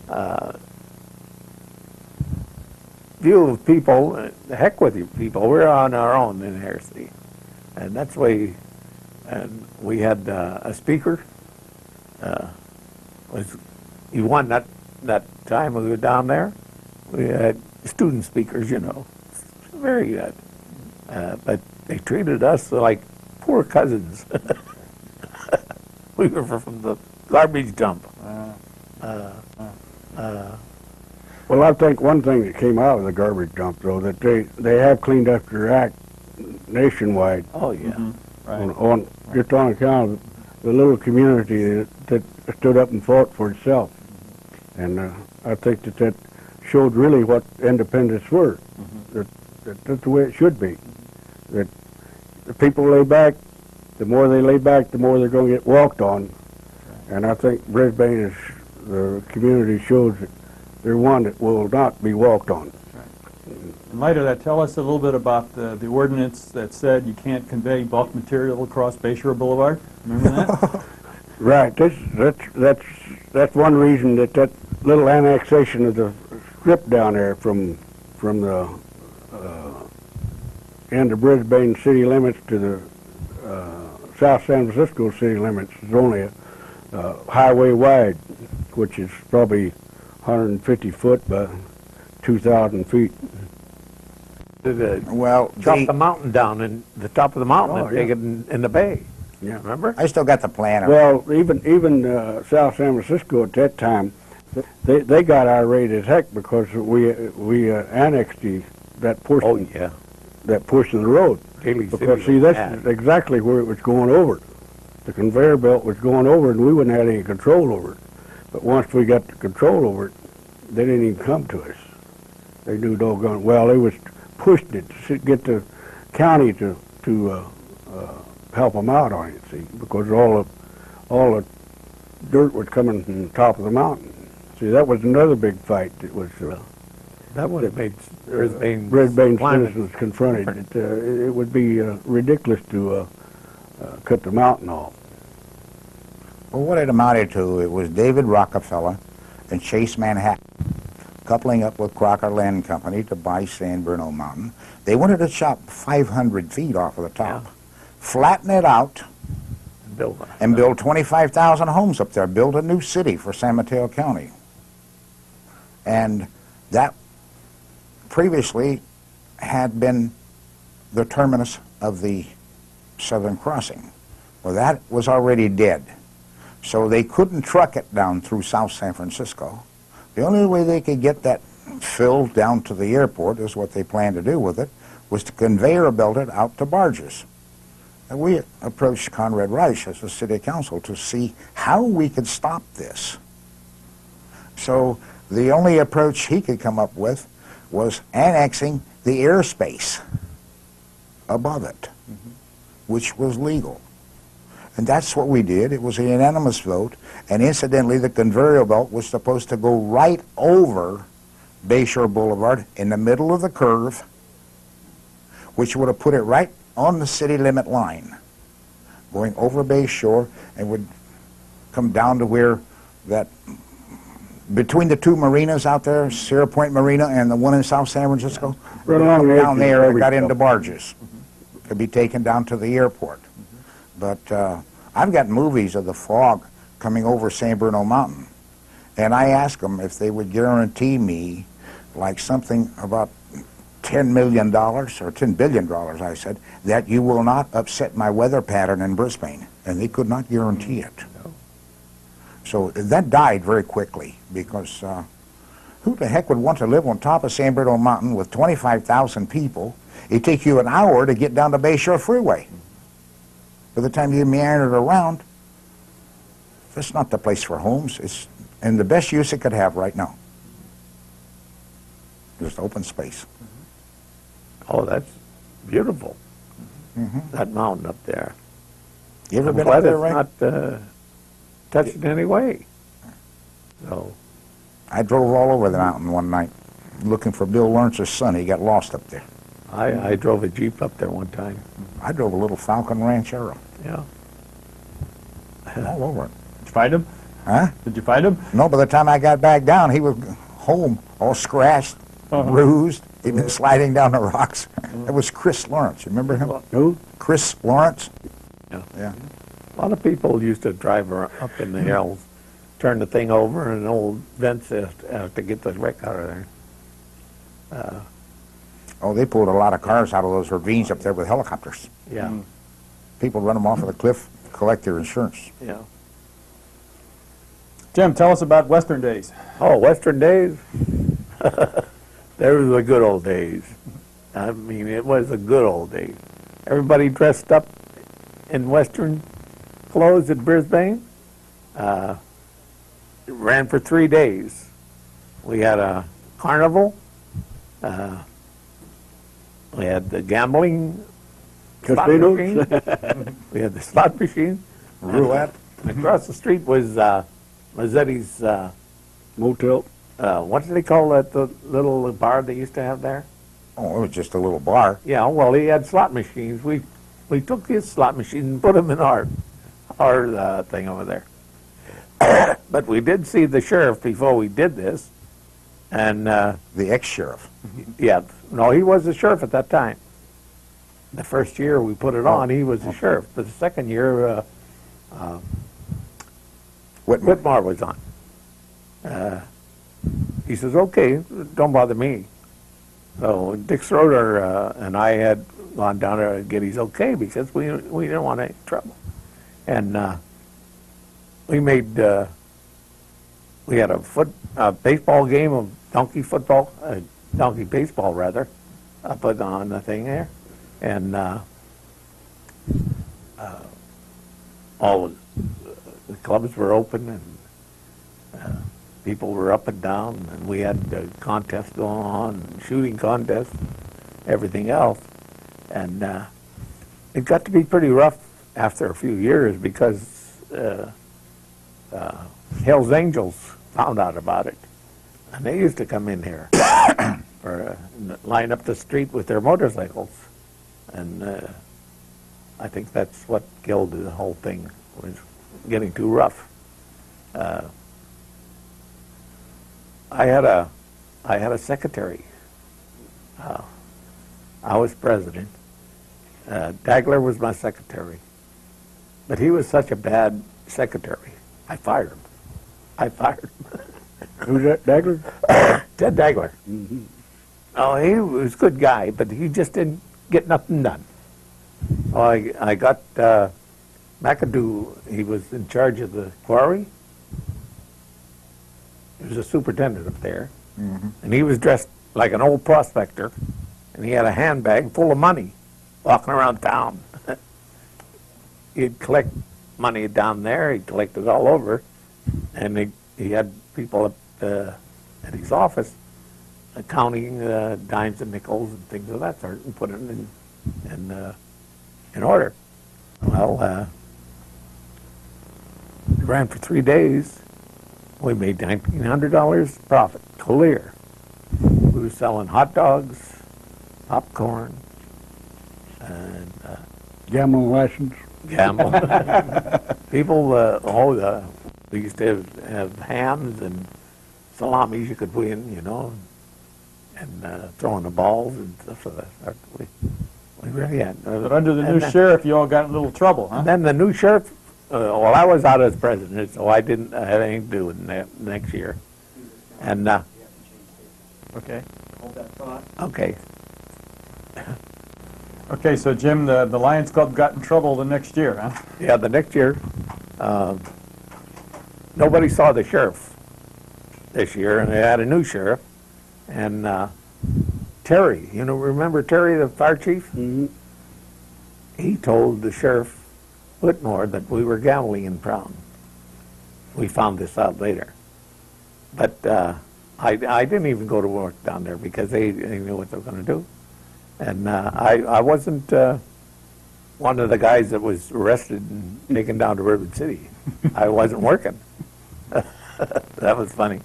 view of people. The heck with you people, we're on our own in Heresy, and that's the way. And we had a speaker. He won that time we were down there. We had student speakers, very good. But they treated us like poor cousins. We were from the garbage dump. Well, I think one thing that came out of the garbage dump, though, that they have cleaned up their act nationwide. Oh yeah. Right. Just on account of the little community that stood up and fought for itself, and I think that showed really what independents were. That's the way it should be. That the people lay back. The more they lay back, the more they're going to get walked on. And I think Brisbane the community shows that they're one that will not be walked on. In light of that, tell us a little bit about the ordinance that said you can't convey bulk material across Bayshore Boulevard. Remember that? Right. That's one reason that little annexation of the strip down there from the end of Brisbane city limits to the South San Francisco city limits is only a highway wide, which is probably 150 foot by 2,000 feet. Well, Chop the mountain down, and the top of the mountain and take it in the bay. Yeah. Remember? I still got the plan. Well, even South San Francisco at that time, they got irate as heck because we annexed that portion. Oh yeah. That portion of the road. Daly Because City see, was that's bad. exactly where it was going over. The conveyor belt was going over, and we wouldn't have any control over it. But once we got the control over it, they didn't even come to us. They knew doggone well. They was pushing it to get the county to help them out on it. See, because all the dirt was coming from the top of the mountain. See, that was another big fight. It was. That would have made Brisbane citizens confronted it. It would be ridiculous to cut the mountain off. Well, what it amounted to, it was David Rockefeller and Chase Manhattan coupling up with Crocker Land Company to buy San Bruno Mountain. They wanted to chop 500 feet off of the top, flatten it out, and build 25,000 homes up there, build a new city for San Mateo County. And that previously had been the terminus of the Southern Crossing. Well, that was already dead. So they couldn't truck it down through South San Francisco. The only way they could get that filled down to the airport, is what they planned to do with it, was to conveyor belt it out to barges. And we approached Conrad Reich as the city council to see how we could stop this. So the only approach he could come up with was annexing the airspace above it, which was legal. And that's what we did. It was a unanimous vote. And incidentally, the conveyor belt was supposed to go right over Bayshore Boulevard in the middle of the curve, which would have put it right on the city limit line, going over Bayshore, and would come down to where that between the two marinas out there, Sierra Point Marina and the one in South San Francisco, Right along the edge down of there, it got Irvington. into barges to be taken down to the airport. But I've got movies of the fog coming over San Bruno Mountain, and I asked them if they would guarantee me like something about $10 million or $10 billion, I said, that you will not upset my weather pattern in Brisbane, and they could not guarantee it. So that died very quickly, because who the heck would want to live on top of San Bruno Mountain with 25,000 people? It'd take you an hour to get down the Bayshore Freeway. By the time you meandered around, that's not the place for homes. It's in the best use it could have right now. Just open space. Oh, that's beautiful. That mountain up there. You ever I'm been glad up there, it's Ray? not touched in any way. So, I drove all over the mountain one night looking for Bill Lawrence's son. He got lost up there. I drove a Jeep up there one time. I drove a little Falcon Ranchero Yeah. all over it. Did you fight him? Huh? Did you fight him? No, by the time I got back down, he was home, all scratched, bruised. He'd been sliding down the rocks. It was Chris Lawrence. You remember him? Who? Chris Lawrence? Yeah. Yeah. A lot of people used to drive up in the hills, turn the thing over, and old vents have to get the wreck out of there. Oh, they pulled a lot of cars out of those ravines up there with helicopters. Yeah, People run them off of the cliff, collect their insurance. yeah. Jim, tell us about Western days. Oh, Western days? They were the good old days. I mean, it was the good old days. Everybody dressed up in Western clothes in Brisbane. It ran for 3 days. We had a carnival. We had the gambling slot Casinos? machine. We had the slot machine. Roulette? Across the street was Mazzetti's, Motel. what do they call that, the little bar they used to have there? Oh, it was just a little bar. Yeah, well, he had slot machines. We took his slot machines and put them in our thing over there. But we did see the sheriff before we did this, and The ex-sheriff. yeah, no, he was the sheriff at that time. The first year we put it on, he was the sheriff. But the second year, Whitmore. Whitmore was on. He says, "Okay, don't bother me." So Dick Schroeder and I had gone down there to get his okay because we didn't want any trouble, and we made we had a baseball game of donkey football, donkey baseball rather, up on the thing there, and all the clubs were open and people were up and down, and we had contests going on, shooting contests, everything else, and it got to be pretty rough after a few years because Hell's Angels found out about it, and they used to come in here or line up the street with their motorcycles, and I think that's what killed the whole thing, was getting too rough. I had a secretary. I was president. Dagler was my secretary, but he was such a bad secretary. I fired him. Who's that, Dagler? Ted Dagler. Oh, he was a good guy, but he just didn't get nothing done. Oh, I got McAdoo. He was in charge of the quarry. He was a superintendent up there, and he was dressed like an old prospector, and he had a handbag full of money, walking around town. He'd collect money down there. He'd collect it all over, and he had people up at his office counting dimes and nickels and things of that sort, and put it in order. Well, it ran for 3 days. We made $1,900 profit, clear. We were selling hot dogs, popcorn, and Gambling license. gamble. People, we used to have hams and salamis you could win, you know, and throwing the balls and stuff like that. We really had. But under the new and then- sheriff, you all got in a little trouble, huh? And then the new sheriff, well, I was out as president, so I didn't have anything to do with that next year. And, Okay. Hold that thought. okay, Okay, so Jim, the Lions Club got in trouble the next year, huh? yeah, the next year, nobody saw the sheriff this year, and they had a new sheriff. And Terry, you know, remember Terry, the fire chief? Mhm. He told the sheriff, Whitmore, that we were gambling in Brown. We found this out later. But I didn't even go to work down there because they knew what they were going to do. And I wasn't one of the guys that was arrested and taken down to Redwood City. I wasn't working. That was funny.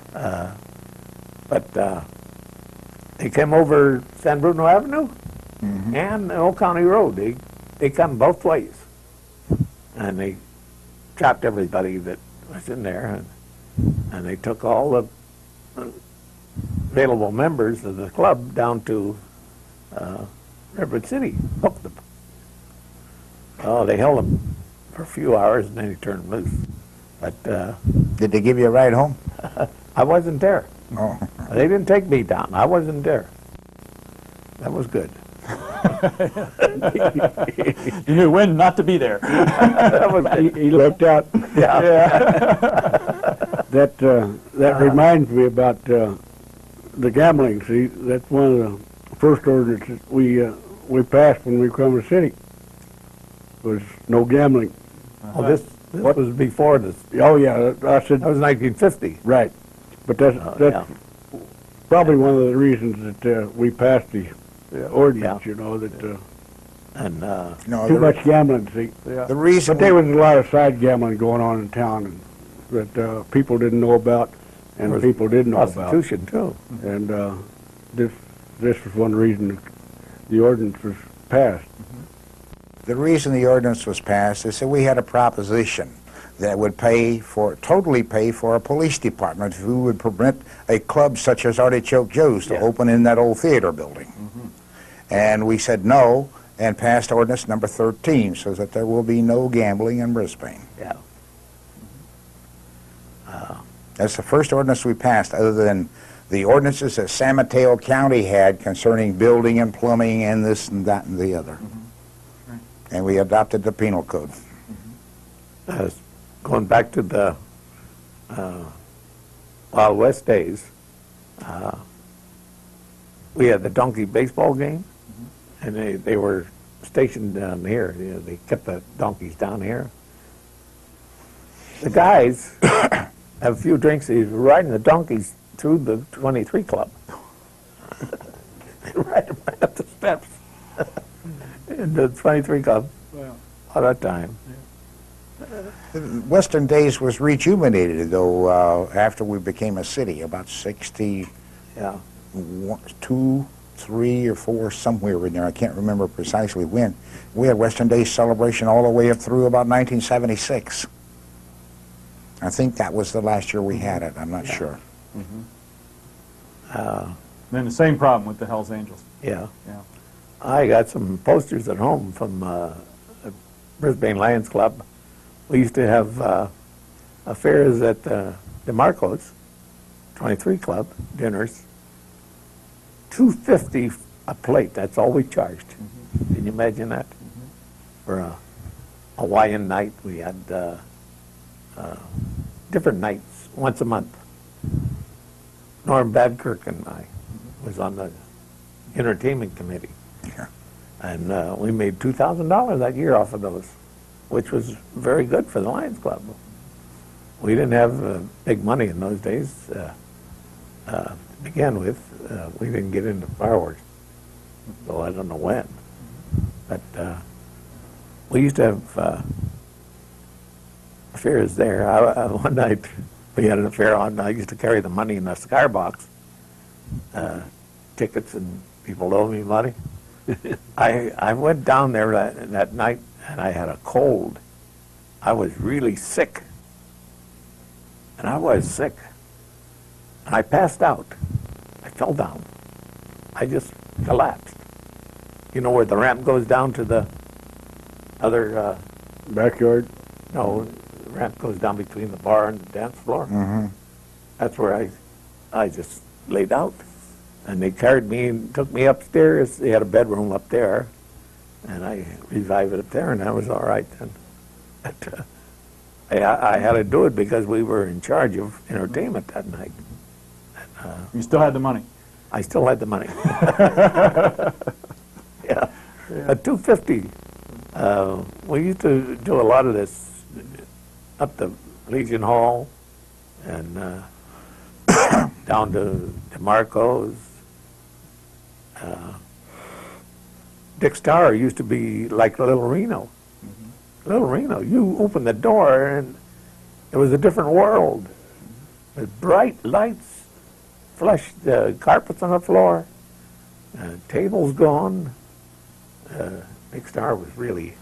But they came over San Bruno Avenue and Old County Road. They come both ways. And they trapped everybody that was in there. And they took all the available members of the club down to Redwood City, hooked them. Oh, they held them for a few hours and then he turned them loose. But Did they give you a ride home? I wasn't there. Oh. They didn't take me down. I wasn't there. That was good. You knew when not to be there. That was good. He left out. Yeah. That reminds me about the gambling. See, that's one of the first ordinances we passed when we come to the city. Was no gambling. Well, this was before this. Oh yeah, I said That was 1950. right, but that's Yeah. probably one of the reasons that we passed the ordinance. Yeah. You know that And No, too much gambling. See, the reason but there was a lot of side gambling going on in town and that people didn't know about, and There was people did know about. prostitution too. And this was one reason the ordinance was passed. the reason the ordinance was passed is that we had a proposition that would totally pay for a police department if we would permit a club such as Artichoke Joe's to Yeah. open in that old theater building. And we said no and passed ordinance number 13 so that there will be no gambling in Brisbane. Yeah. That's the first ordinance we passed other than the ordinances that San Mateo County had concerning building and plumbing and this and that and the other. Right. And we adopted the penal code. Going back to the Wild West days, we had the donkey baseball game, and they were stationed down here. You know, they kept the donkeys down here. The guys have a few drinks. He's riding the donkeys through the 23 Club. They ride them right up the steps in the 23 Club all that time. Western Days was rejuvenated, though, after we became a city, about 62, Yeah. 3 or 4, somewhere in there. I can't remember precisely when. We had Western Days celebration all the way up through about 1976. I think that was the last year we had it. I'm not sure. Then the same problem with the Hells Angels. Yeah. Yeah. I got some posters at home from the Brisbane Lions Club. We used to have affairs at DeMarco's 23 Club dinners. $2.50 a plate. That's all we charged. Can you imagine that? For a Hawaiian night, we had different nights once a month. Norm Badkirk and I was on the entertainment committee. Yeah. And we made $2,000 that year off of those, which was very good for the Lions Club. We didn't have big money in those days to begin with. We didn't get into fireworks, so I don't know when. But we used to have affairs there. One night we had an affair on. I used to carry the money in the cigar box, tickets, and people owed me money. I went down there that night and I had a cold. I was really sick. And I was sick. I passed out. I fell down. I just collapsed. You know where the ramp goes down to the other, Backyard? no, the ramp goes down between the bar and the dance floor? Mm-hmm. That's where I just laid out. And they carried me and took me upstairs. They had a bedroom up there. And I revived it up there, and I was all right then. But, I had to do it because we were in charge of entertainment that night. You still had the money. I still had the money. Yeah. At 250, we used to do a lot of this up to Legion Hall and down to DeMarco's. Dick's Tower used to be like Little Reno. Little Reno, you opened the door and it was a different world. With bright lights, flush carpets on the floor, tables gone. Dick's Tower was really...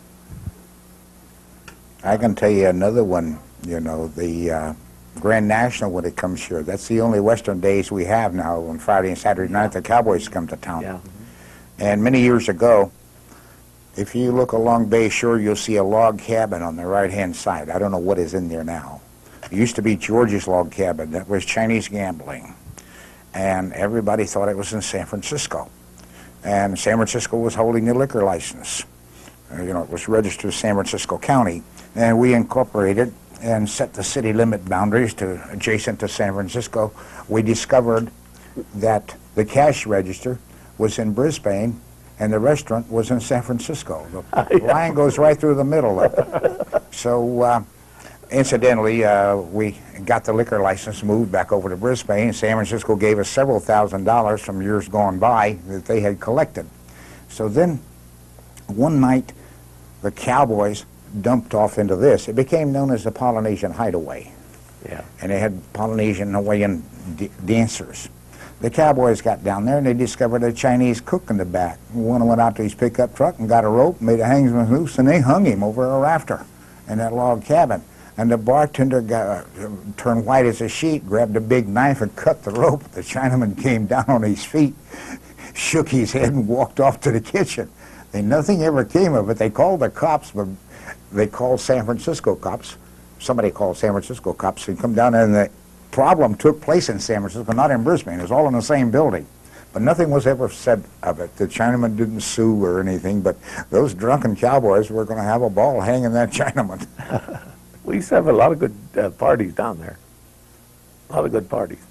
I can tell you another one, you know, the Grand National when it comes here. That's the only Western days we have now. On Friday and Saturday night, the Cowboys come to town. Yeah. And many years ago, if you look along Bay Shore, you'll see a log cabin on the right-hand side. I don't know what is in there now. It used to be George's log cabin. That was Chinese gambling. And everybody thought it was in San Francisco. And San Francisco was holding the liquor license. You know, it was registered San Francisco County. And we incorporated and set the city limit boundaries to adjacent to San Francisco. We discovered that the cash register was in Brisbane and the restaurant was in San Francisco. The line goes right through the middle of it. So, incidentally, we got the liquor license moved back over to Brisbane. San Francisco gave us several $1,000s from years gone by that they had collected. So then, one night, the Cowboys dumped off into this. It became known as the Polynesian Hideaway. Yeah. And they had Polynesian Hawaiian dancers. The Cowboys got down there and they discovered a Chinese cook in the back. One went out to his pickup truck and got a rope, made a hangsman noose, and they hung him over a rafter in that log cabin. And the bartender turned white as a sheet, grabbed a big knife and cut the rope. The Chinaman came down on his feet, shook his head and walked off to the kitchen. Nothing ever came of it. They called the cops, but they called San Francisco cops. Somebody called San Francisco cops and come down there, and the problem took place in San Francisco, not in Brisbane. It was all in the same building. But nothing was ever said of it. The Chinaman didn't sue or anything, but those drunken Cowboys were going to have a ball hanging that Chinaman. We used to have a lot of good parties down there. A lot of good parties.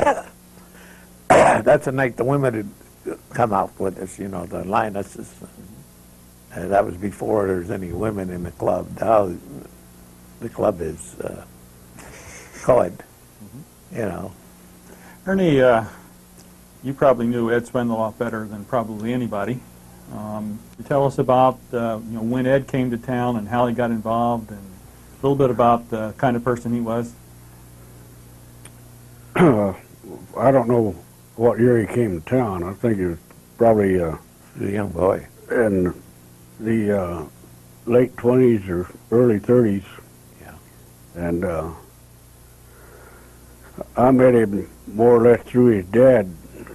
That's the night the women had come out with us, you know, the lionesses. That was before there was any women in the club. Now the club is co-ed, you know. Ernie, you probably knew Ed Swendloff better than probably anybody. You tell us about when Ed came to town and how he got involved, and a little bit about the kind of person he was. I don't know what year he came to town. I think he was probably He was a young boy. in the late 20s or early 30s. Yeah. And I met him more or less through his dad.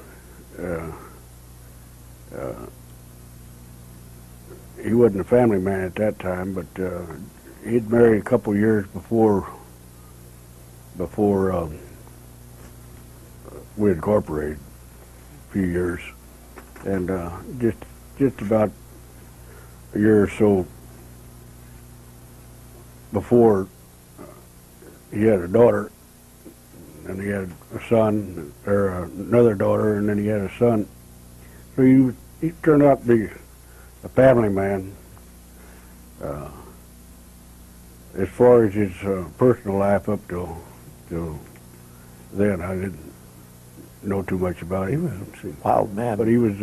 He wasn't a family man at that time, but he'd married a couple years before we incorporated, a few years, and just about a year or so before, he had a daughter, and he had a son, or another daughter, and then he had a son. So he turned out to be a family man. As far as his personal life up till then, I didn't know too much about him. Wild man. But he was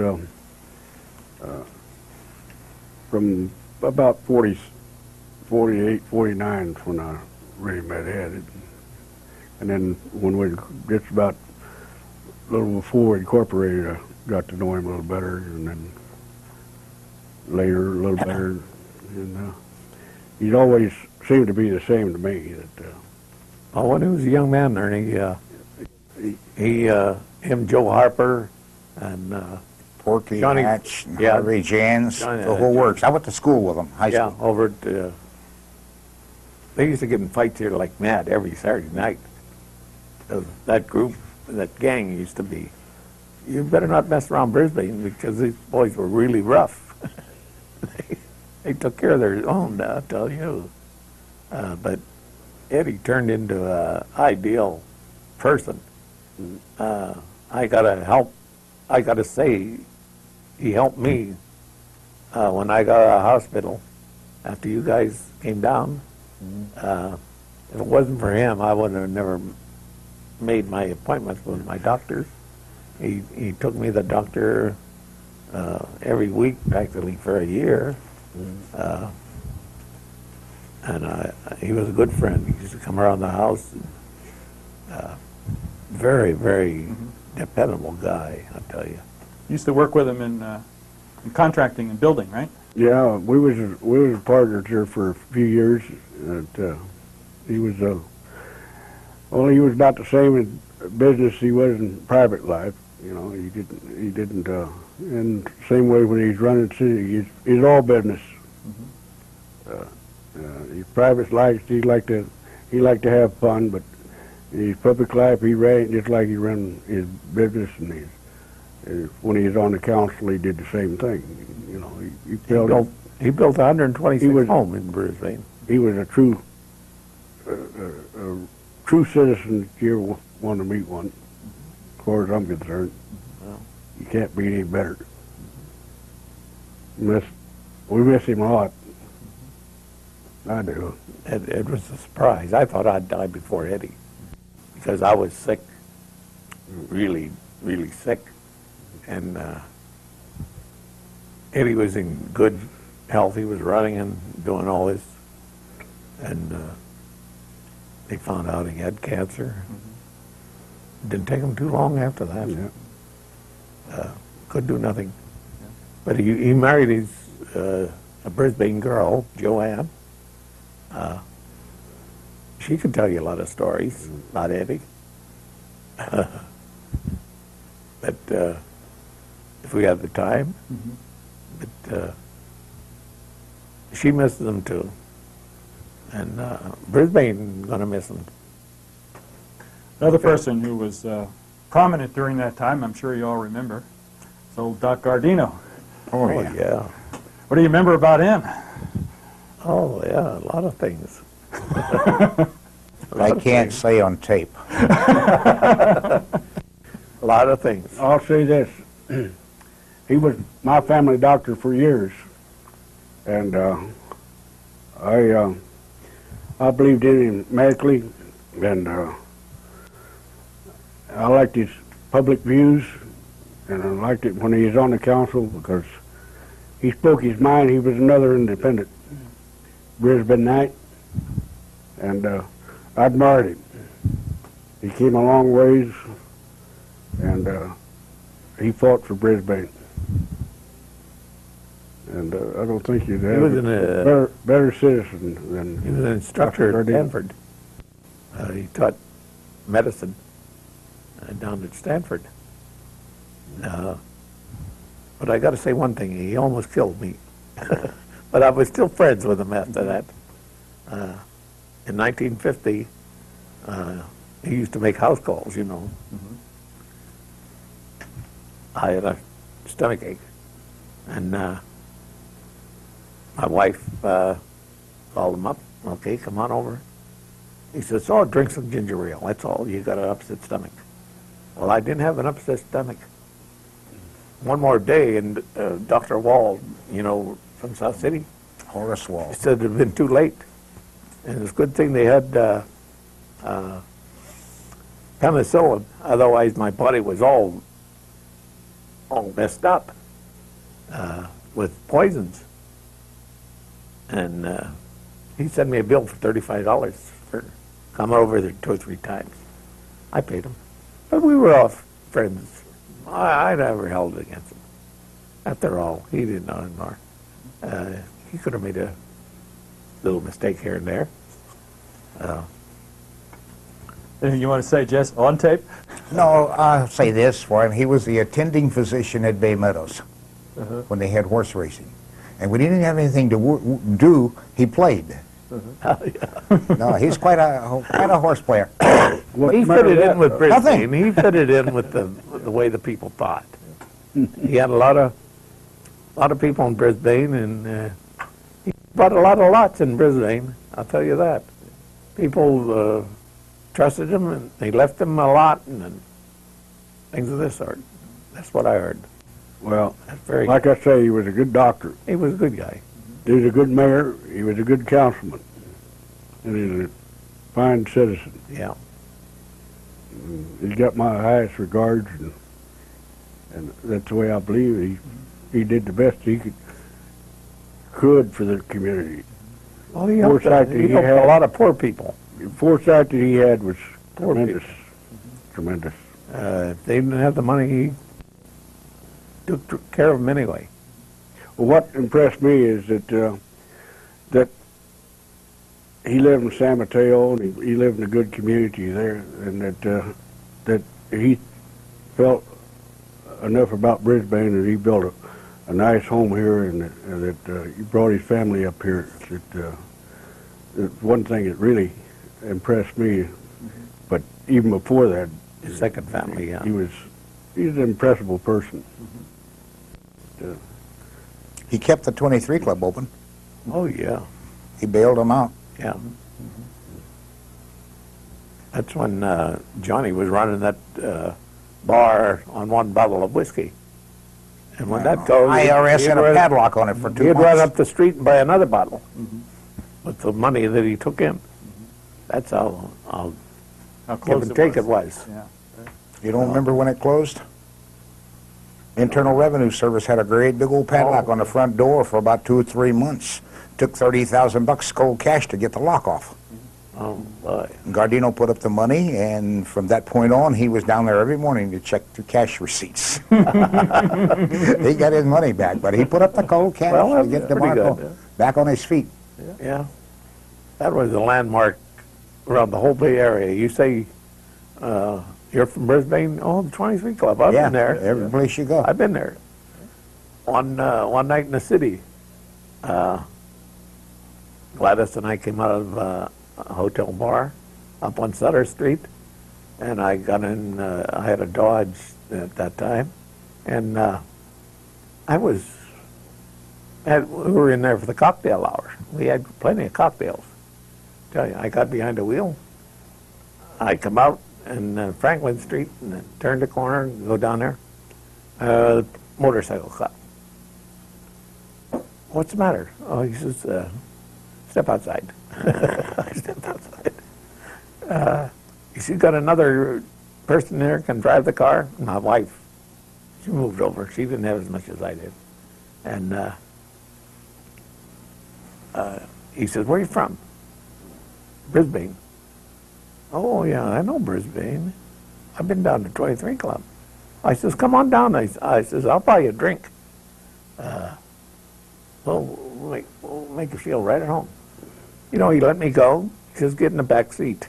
from about 48, 49 when I really met Ed. And then when we just about a little before we incorporated, I got to know him a little better, and then later a little better. And he's always seemed to be the same to me. That when he was a young man, Ernie, him, Joe Harper, and Porky Johnny- Hatch, and yeah. Harvey Jans, Johnny- the whole works. I went to school with them, high yeah, school. over at. They used to get in fights here like mad every Saturday night. That group, that gang used to be. You better not mess around Brisbane because these boys were really rough. they took care of their own, I'll tell you. But Eddie turned into an ideal person. I gotta say, he helped me when I got out of the hospital after you guys came down. If it wasn't for him, I would have never made my appointments with my doctors. He took me to the doctor every week, practically for a year. And he was a good friend. He used to come around the house. Very, very dependable guy, I tell you. You used to work with him in contracting and building, right? Yeah, we was partners there for a few years. And, he was well, he was about the same in business he was in private life. You know, he didn't. And same way when he's running the city, he's all business. His private life, he liked to have fun, but his public life, he ran just like he ran his business, and when he was on the council, he did the same thing. You know, He built 126 homes in Brisbane. he was a true citizen if you ever want to meet one, as far as I'm concerned. Well. You can't beat any better. We miss him a lot. I do. It was a surprise. I thought I'd die before Eddie because I was sick, really, really sick. And Eddie was in good health. He was running and doing all this. And they found out he had cancer. Didn't take him too long after that. Yeah. Could do nothing. But he married a Brisbane girl, Joanne. She could tell you a lot of stories about Eddie. But if we had the time, but she misses them too. And Brisbane gonna miss them. Another person who was prominent during that time, I'm sure you all remember, is old Doc Gardino. Oh, Oh yeah. yeah. What do you remember about him? Oh yeah, a lot of things. I can't say on tape. A lot of things. I'll say this. He was my family doctor for years. And I believed in him medically, and I liked his public views, and I liked it when he was on the council because he spoke his mind. He was another independent Brisbaneite, and I admired him. He came a long ways, and he fought for Brisbane. And I don't think you'd have was a better citizen than He was an instructor Dr. at Gardino. Stanford. He taught medicine down at Stanford. But I got to say one thing, he almost killed me. But I was still friends with him after that. In 1950, he used to make house calls, you know. I had a stomach ache. And my wife called him up. Okay, come on over. He says, oh, drink some ginger ale. That's all. You got an upset stomach. Well, I didn't have an upset stomach. One more day, and Dr. Wall, you know, from South City, Horace Wall. he said it had been too late. And it's a good thing they had penicillin. Otherwise, my body was all messed up with poisons. And he sent me a bill for $35 for coming over there 2 or 3 times. I paid him. But we were all friends. I never held it against him. After all, he didn't know anymore. He could have made a little mistake here and there. Anything you want to say, Jess, on tape? No, I'll say this for him. He was the attending physician at Bay Meadows when they had horse racing. And when he didn't have anything to do, he played. No, he's quite a horse player. He fitted in with Nothing. Brisbane. He fitted in with the way the people thought. He had a lot of people in Brisbane, and he brought a lot of lots in Brisbane. I'll tell you that. People trusted him, and they left him a lot, and things of this sort. That's what I heard. Well, That's very. like I say, he was a good doctor. He was a good guy. He was a good mayor. He was a good councilman. And he was a fine citizen. Yeah. He got my highest regards, and that's the way I believe he did the best he could for the community. Well, he helped, Foresight that he he helped had. a lot of poor people. The foresight that he had was Poor tremendous. Tremendous. If they didn't have the money, he took care of them anyway. Well, what impressed me is that he lived in San Mateo, and he lived in a good community there, and that he felt enough about Brisbane that he built a nice home here, and that he brought his family up here. That one thing that really impressed me, but even before that, His second family, yeah. he's an impressible person. He kept the 23 Club open. Oh, yeah. He bailed them out. Yeah. That's when Johnny was running that bar on one bottle of whiskey. And when that goes, IRS had a padlock on it for 2 he'd months. run up the street and buy another bottle with the money that he took in. That's how How give close and take it was. was. Yeah. You don't remember when it closed? Internal Revenue Service had a great big old padlock on the front door for about 2 or 3 months. Took $30,000 cold cash to get the lock off. Oh, boy. Gardino put up the money, and from that point on, he was down there every morning to check the cash receipts. He got his money back, but he put up the cold cash Well, to get that's pretty DeMarco good. back on his feet. Yeah. That was a landmark around the whole Bay Area. You say you're from Brisbane? Oh, the 23 Club. I've Yeah, been there. every place you go. I've been there. One night in the city, Gladys and I came out of a hotel bar up on Sutter Street, and I got in. I had a Dodge at that time, and we were in there for the cocktail hour. We had plenty of cocktails. Tell you, I got behind the wheel. I come out in Franklin Street and then turn the corner and go down there. Motorcycle cop. What's the matter? Oh, he says, step outside. I stepped outside. He said, got another person there can drive the car? My wife. She moved over. She didn't have as much as I did. And he says, where are you from? Brisbane. Oh, yeah, I know Brisbane. I've been down to 23 Club. I says, come on down. I says, I'll buy you a drink. We'll make you feel right at home. You know, he let me go. He says, get in the back seat.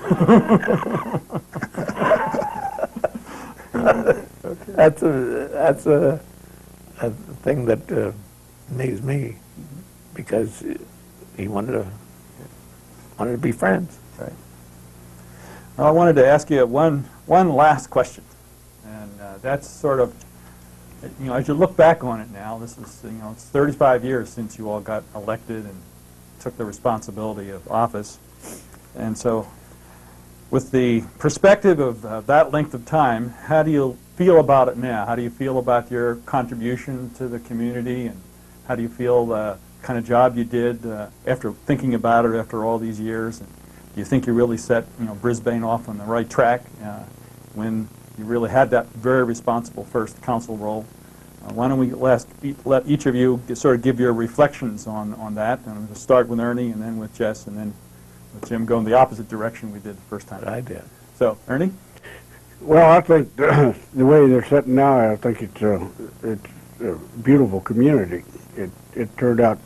That's a thing that amazed me, because he wanted to be friends. Right. Well, I wanted to ask you one last question, and that's sort of, you know, as you look back on it now, this is, you know, it's 35 years since you all got elected and took the responsibility of office, and so with the perspective of that length of time, how do you feel about it now? How do you feel about your contribution to the community, and how do you feel the kind of job you did after thinking about it after all these years? And do you think you really set, you know, Brisbane off on the right track when you really had that very responsible first council role? Why don't we let each of you sort of give your reflections on that, and we'll start with Ernie, and then with Jess, and then with Jim going the opposite direction we did the first time. I did. So, Ernie? Well, I think the way they're sitting now, I think it's a beautiful community. It turned out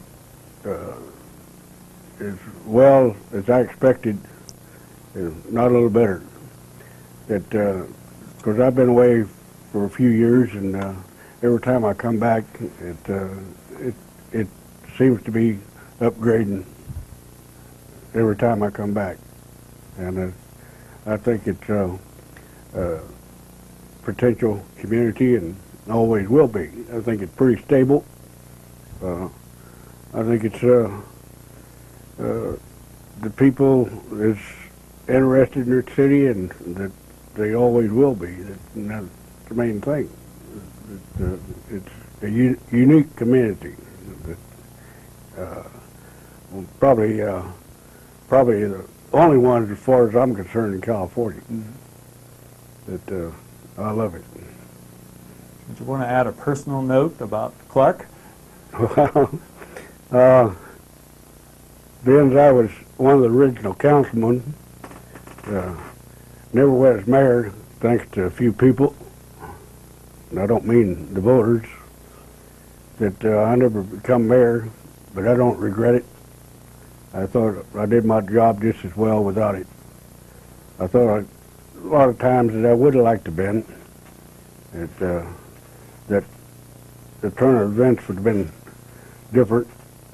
as well as I expected, not a little better. That because I've been away for a few years, and every time I come back, it seems to be upgrading every time I come back, and I think it's a potential community and always will be. I think it's pretty stable. I think it's the people is interested in their city, and that they always will be. And that's the main thing. It's a unique community. Probably the only one, as far as I'm concerned, in California. That I love it. Did you want to add a personal note about Clark? Being as I was one of the original councilmen, never went as mayor, thanks to a few people, and I don't mean the voters, that I never become mayor, but I don't regret it. I thought I did my job just as well without it. I thought a lot of times that I would have liked to have been, that the turn of events would have been different,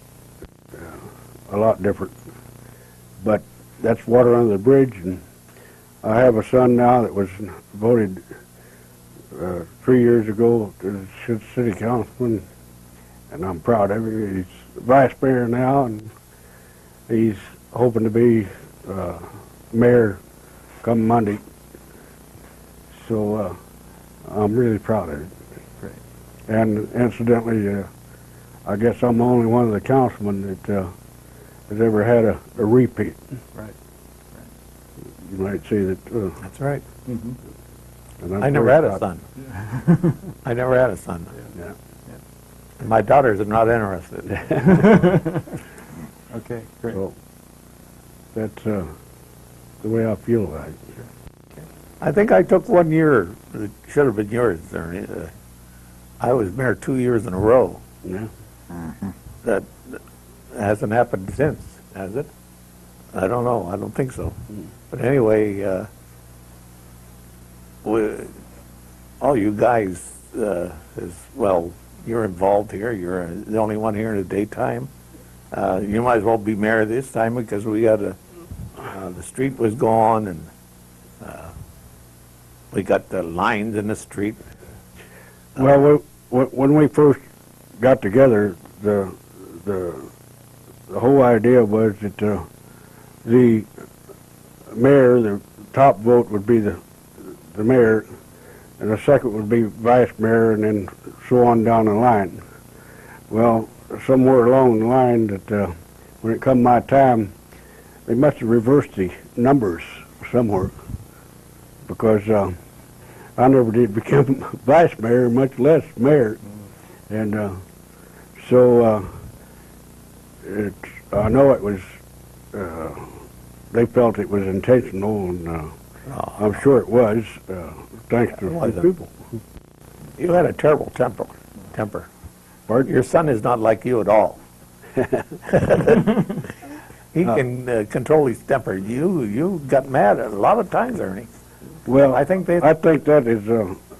a lot different. But that's water under the bridge, and I have a son now that was voted 3 years ago to the city councilman, and I'm proud of him. He's vice mayor now, and he's hoping to be mayor come Monday. So I'm really proud of it. Great. And incidentally, I guess I'm the only one of the councilmen that has ever had a repeat. Right. You might say that. That's right. And I'm I never very had a proud. son. I never had a son. Yeah. And my daughters are not interested. Okay, great. So that's the way I feel about it. I think I took 1 year. It should have been yours, Ernie. I was mayor 2 years in a row. Yeah. That hasn't happened since, has it? I don't know. I don't think so. But anyway, all you guys, well, you're involved here. You're the only one here in the daytime. You might as well be mayor this time because we got the street was gone, and we got the lines in the street. Well, when we first got together, the whole idea was that the mayor, the top vote would be the mayor, and the second would be vice mayor, and then so on down the line. Well, somewhere along the line, that when it come my time, they must have reversed the numbers somewhere, because I never did become vice mayor, much less mayor, and so I know it was. They felt it was intentional, and I'm sure it was, thanks to the people. You had a terrible temper. Pardon? Your son is not like you at all. He can control his temper. You got mad a lot of times, Ernie. Well, I think that is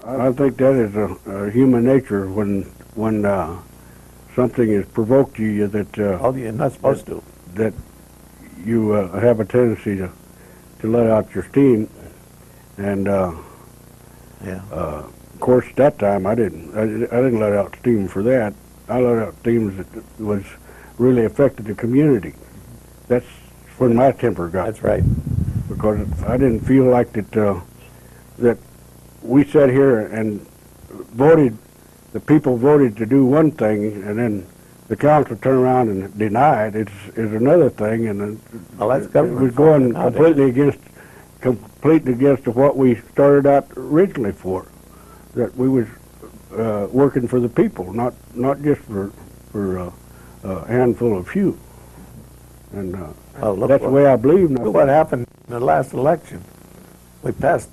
a human nature when something has provoked you that Oh, you're not supposed to. that you have a tendency to let out your steam, and Yeah. of course that time I didn't let out steam for that. I let out steam that was really affected the community. That's when my temper got. That's right. Because I didn't feel like that that we sat here and voted, the people voted to do one thing, and then the council turned around and denied is another thing, and Well, that's it government was going nowadays. completely against what we started out originally for. That we was working for the people, not just for a handful of few. And Oh, look that's the way I believe now. Look what happened in the last election. We passed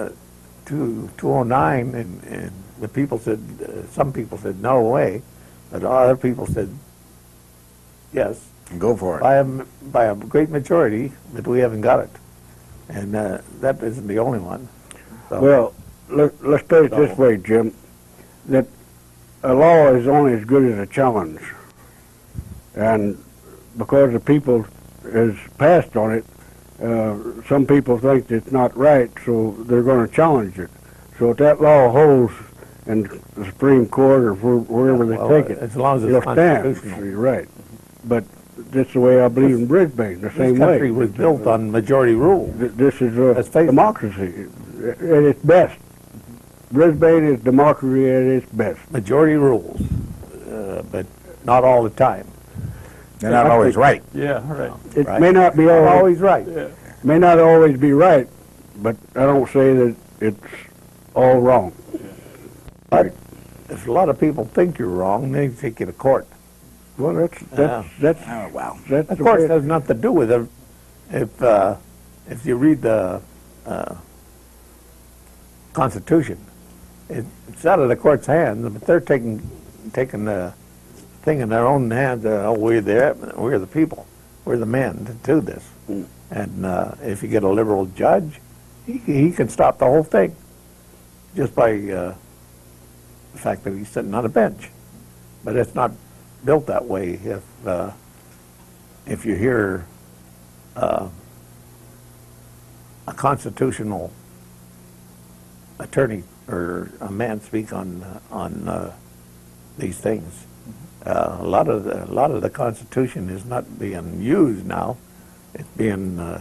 209, and the people said, some people said no way, but other people said yes. Go for it. By a great majority, but we haven't got it. And that isn't the only one. So, Well, let's put it this way, Jim, that a law is only as good as a challenge. And because the people has passed on it, some people think it's not right, so they're going to challenge it. So if that law holds in the Supreme Court or wherever they take it, as long as it'll it's stand. constitutional. You're right. But that's the way I believe in Brisbane, the same This way. country was built on majority rule. This is Let's face it. democracy at its best. Brisbane is democracy at its best. Majority rules, but not all the time. They're not always right. Yeah, right. It Right. may not be Not always right. Yeah. may not always be right, but I don't say that it's all wrong. But if a lot of people think you're wrong, they take you to court. Well, that's Oh, well. that's Of the course, way it has nothing to do with it. If you read the Constitution, it's out of the court's hands, but they're taking the thing in their own hands. We're the people, we're the men to do this. And if you get a liberal judge, he can stop the whole thing just by the fact that he's sitting on a bench. But it's not built that way. If you hear a constitutional attorney or a man speak on these things, a lot of the Constitution is not being used now. It's being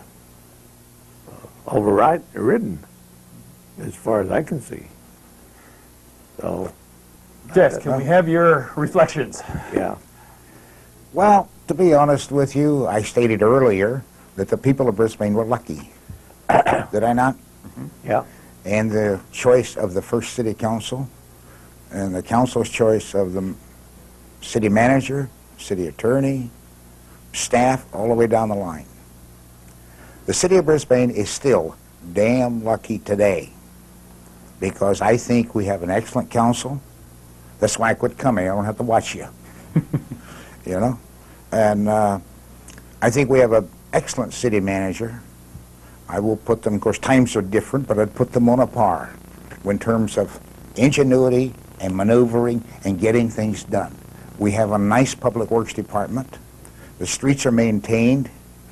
overridden, as far as I can see. So, Jess, can we have your reflections? yeah. Well, to be honest with you, I stated earlier that the people of Brisbane were lucky. Did I not? Yeah. And the choice of the first city council and the council's choice of the city manager, city attorney, staff, all the way down the line. The city of Brisbane is still damn lucky today because I think we have an excellent council. That's why I quit coming. I don't have to watch you. You know? And I think we have an excellent city manager. I will put them, of course, times are different, but I'd put them on a par in terms of ingenuity and maneuvering and getting things done. We have a nice public works department. The streets are maintained,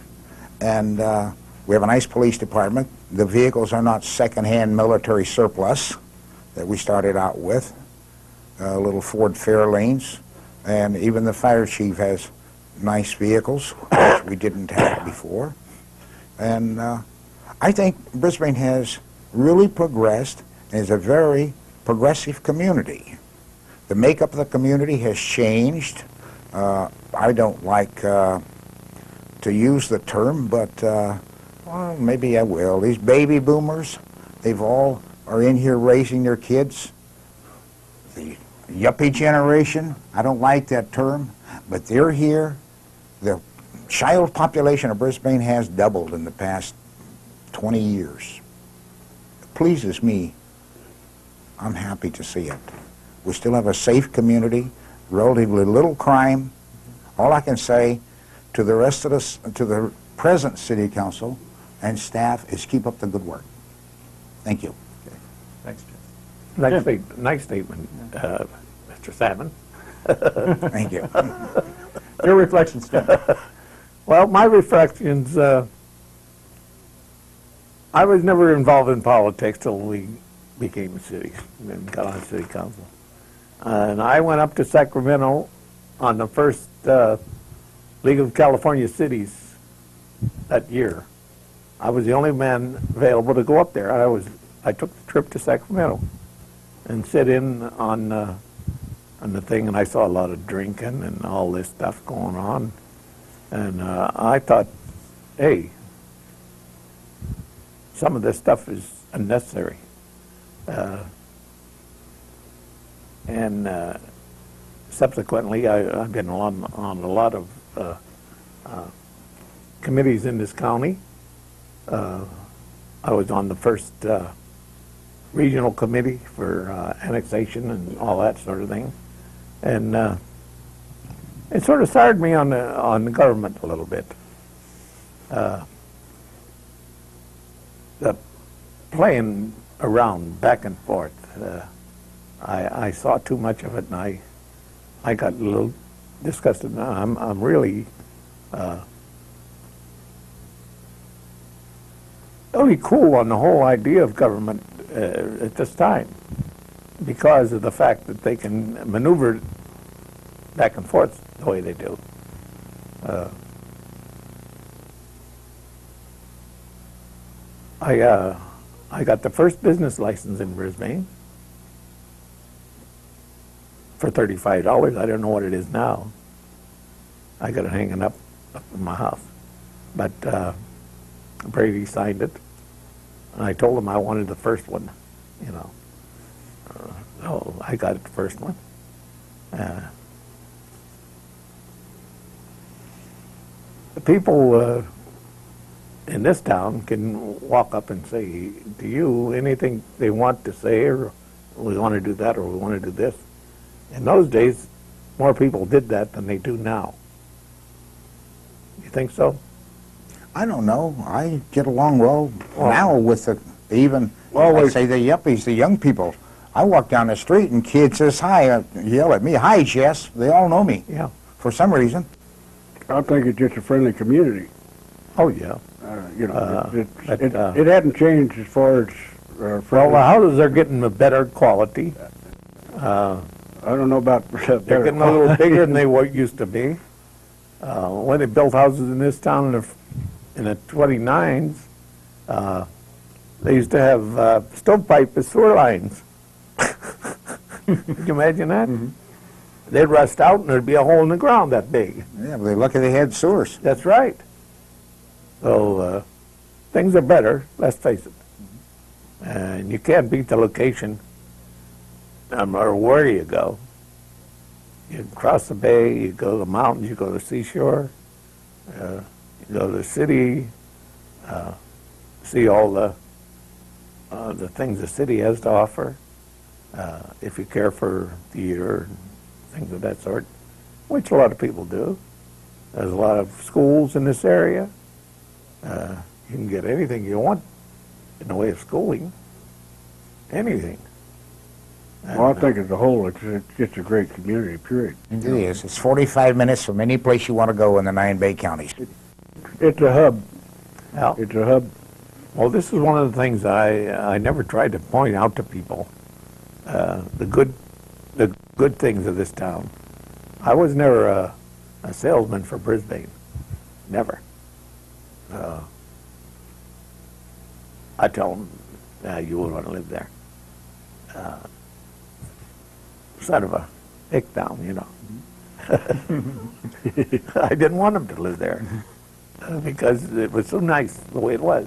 and we have a nice police department. The vehicles are not secondhand military surplus that we started out with, little Ford Fairlanes, and even the fire chief has nice vehicles, which we didn't have before. And I think Brisbane has really progressed and is a very progressive community. The makeup of the community has changed. I don't like to use the term, but well, maybe I will. These baby boomers, they've all are in here raising their kids. The yuppie generation, I don't like that term, but they're here. The child population of Brisbane has doubled in the past 20 years. It pleases me. I'm happy to see it. We still have a safe community, relatively little crime. All I can say to the rest of us, to the present city council and staff, is keep up the good work. Thank you. Thanks, Jess. Nice statement, Mr. Salmon. Thank you. Your reflections, Jim. Well, my reflections, I was never involved in politics till we became a city and got on city council. And I went up to Sacramento on the first League of California Cities that year. I was the only man available to go up there. I took the trip to Sacramento and sit in on the thing, and I saw a lot of drinking and all this stuff going on. And I thought, hey, some of this stuff is unnecessary. And subsequently, I've been on a lot of committees in this county. I was on the first regional committee for annexation and all that sort of thing. And it sort of started me on the government a little bit. The playing around back and forth. I saw too much of it, and I got a little disgusted. Now I'm really really cool on the whole idea of government at this time, because of the fact that they can maneuver back and forth the way they do. I got the first business license in Brisbane for $35. I don't know what it is now. I got it hanging up in my house. But Brady signed it, and I told him I wanted the first one, you know. So I got it the first one. The people in this town can walk up and say to you anything they want to say, or we want to do that, or we want to do this. In those days, more people did that than they do now. You think so? I don't know. I get along well now with even, Always. I'd say the yuppies, the young people. I walk down the street and kid says hi, yell at me, "Hi, Jess." They all know me. Yeah. For some reason. I think it's just a friendly community. Oh, yeah. You know, but, it hadn't changed as far as Well, friendly. the houses are getting a better quality. I don't know about They're getting a little bigger than they used to be. When they built houses in this town in the 29s, they used to have stovepipe as sewer lines. Could you imagine that? Mm-hmm. They'd rust out and there'd be a hole in the ground that big. Yeah, but they're lucky they had sewers. That's right. So things are better, let's face it. And you can't beat the location no matter where you go. You cross the bay, you go to the mountains, you go to the seashore, you go to the city, see all the things the city has to offer. If you care for theater and things of that sort, which a lot of people do. There's a lot of schools in this area. You can get anything you want in the way of schooling. Anything. Well, I think as a whole, it's just a great community, period. It is. It's 45 minutes from any place you want to go in the 9 Bay counties. It's a hub. Yeah. It's a hub. Well, this is one of the things I never tried to point out to people. The good things of this town. I was never a salesman for Brisbane. Never. I tell them, you wouldn't want to live there. Sort of a hick down, you know. I didn't want them to live there because it was so nice the way it was.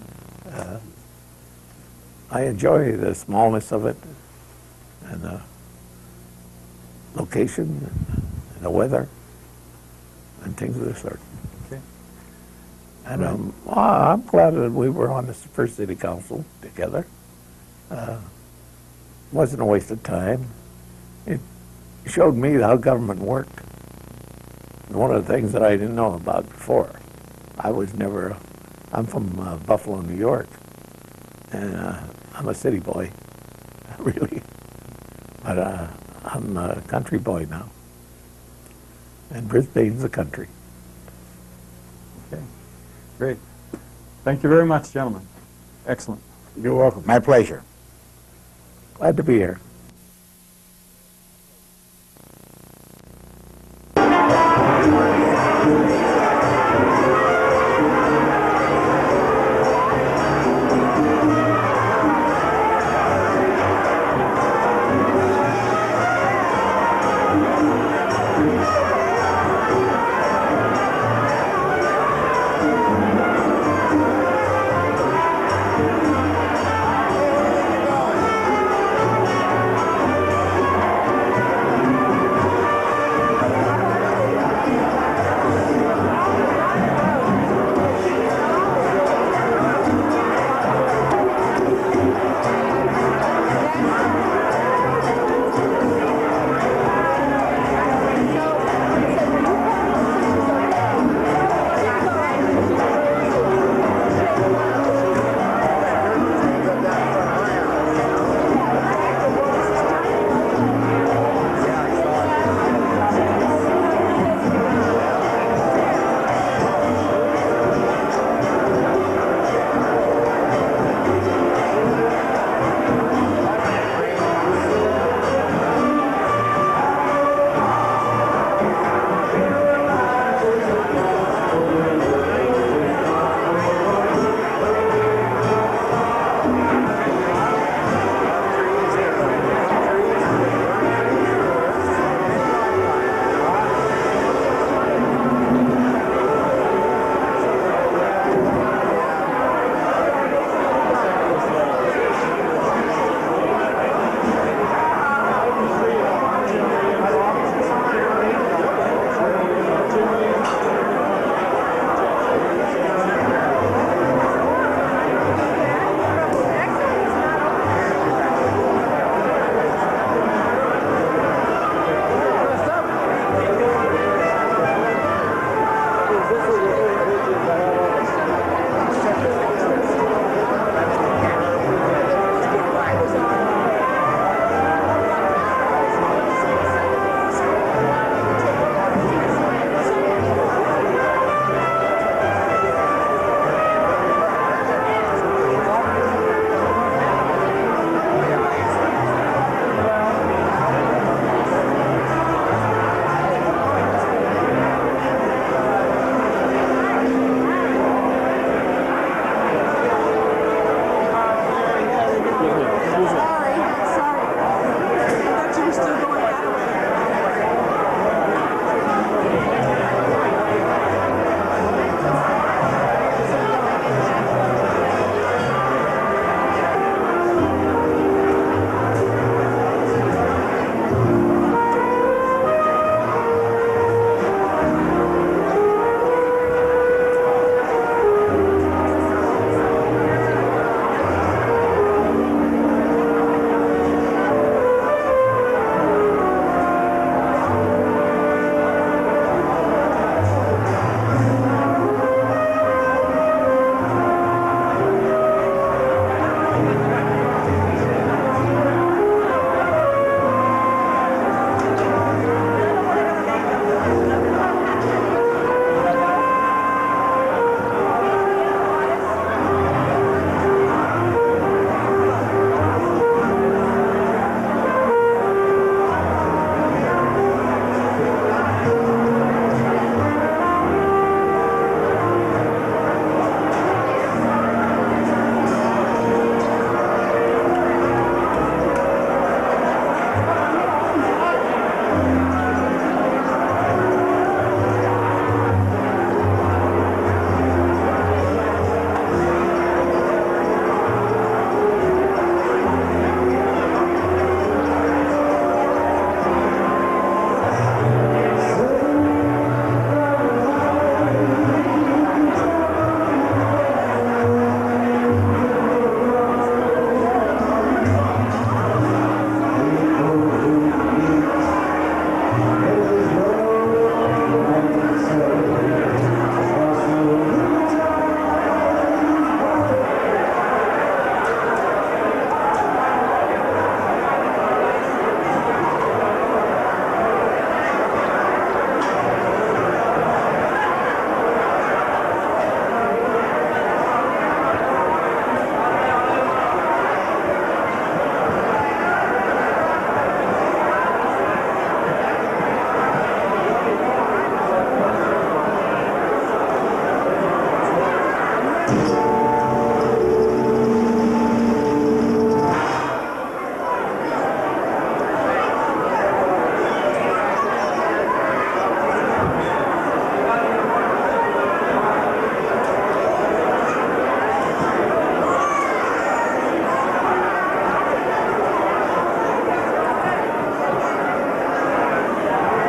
I enjoy the smallness of it and the location and the weather and things of this sort. Okay. And I'm glad that we were on this first city council together. Wasn't a waste of time. It showed me how government worked. One of the things that I didn't know about before. I'm from Buffalo, New York, and I'm a city boy, really. But I'm a country boy now. And Brisbane's a country. Okay, great. Thank you very much, gentlemen. Excellent. You're welcome. My pleasure. Glad to be here.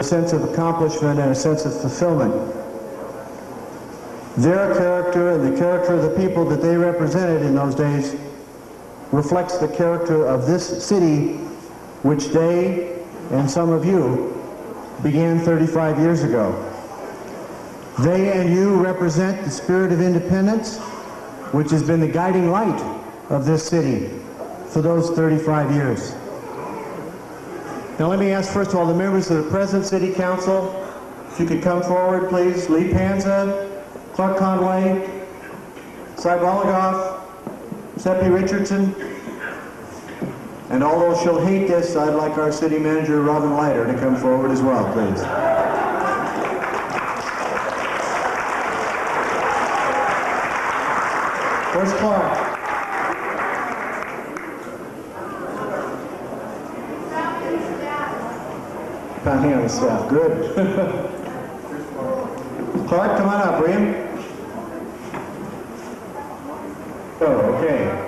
sense of accomplishment and a sense of fulfillment. Their character and the character of the people that they represented in those days reflects the character of this city, which they and some of you began 35 years ago. They and you represent the spirit of independence, which has been the guiding light of this city for those 35 years. Now let me ask first of all the members of the present City Council, if you could come forward please. Lee Panza, Clark Conway, Cy Bologoff, Seppi Richardson, and although she'll hate this, I'd like our city manager Robin Leiter to come forward as well, please. Where's Clark? Counting on the staff. Good. Clark, come on up, will you? Oh, okay.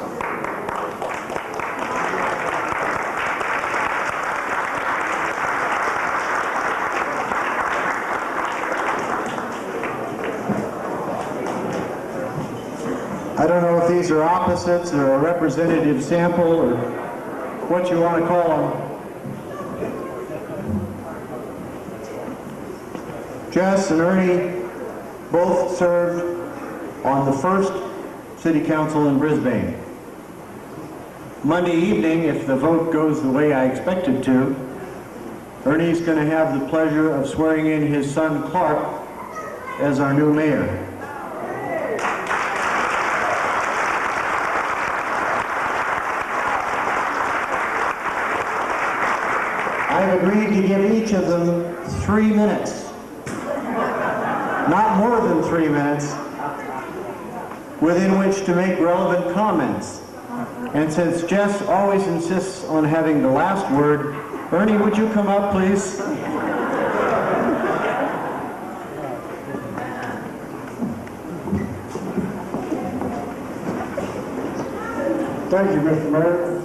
I don't know if these are opposites or a representative sample or what you want to call them. Jess and Ernie both served on the first City Council in Brisbane. Monday evening, if the vote goes the way I expect it to, Ernie's going to have the pleasure of swearing in his son Clark as our new mayor. I've agreed to give each of them 3 minutes. Not more than 3 minutes, within which to make relevant comments. And since Jess always insists on having the last word, Ernie, would you come up, please? Thank you, Mr. Mayor.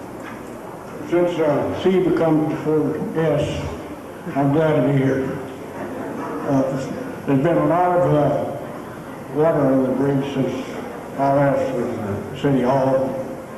Since C becomes before S, I'm glad to be here. There's been a lot of water on the bridge since I left with City Hall.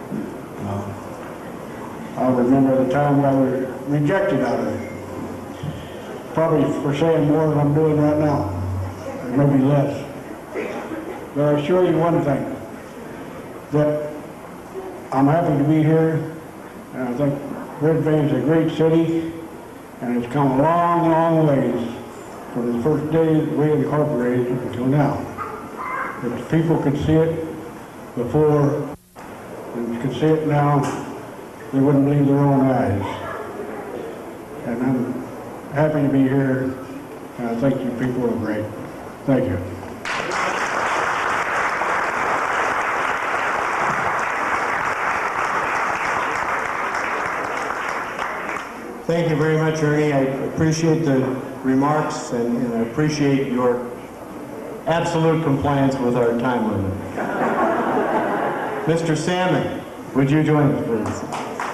I remember the time I was rejected out of it. Probably for saying more than I'm doing right now, or maybe less. But I assure you one thing, that I'm happy to be here, and I think Brisbane's a great city, and it's come a long, long ways from the first day that we incorporated until now. If the people could see it before and could see it now, they wouldn't believe their own eyes. And I'm happy to be here, and I think you people are great. Thank you. Thank you very much, Ernie. I appreciate the remarks and I appreciate your absolute compliance with our time limit. Mr. Salmon, would you join us, please?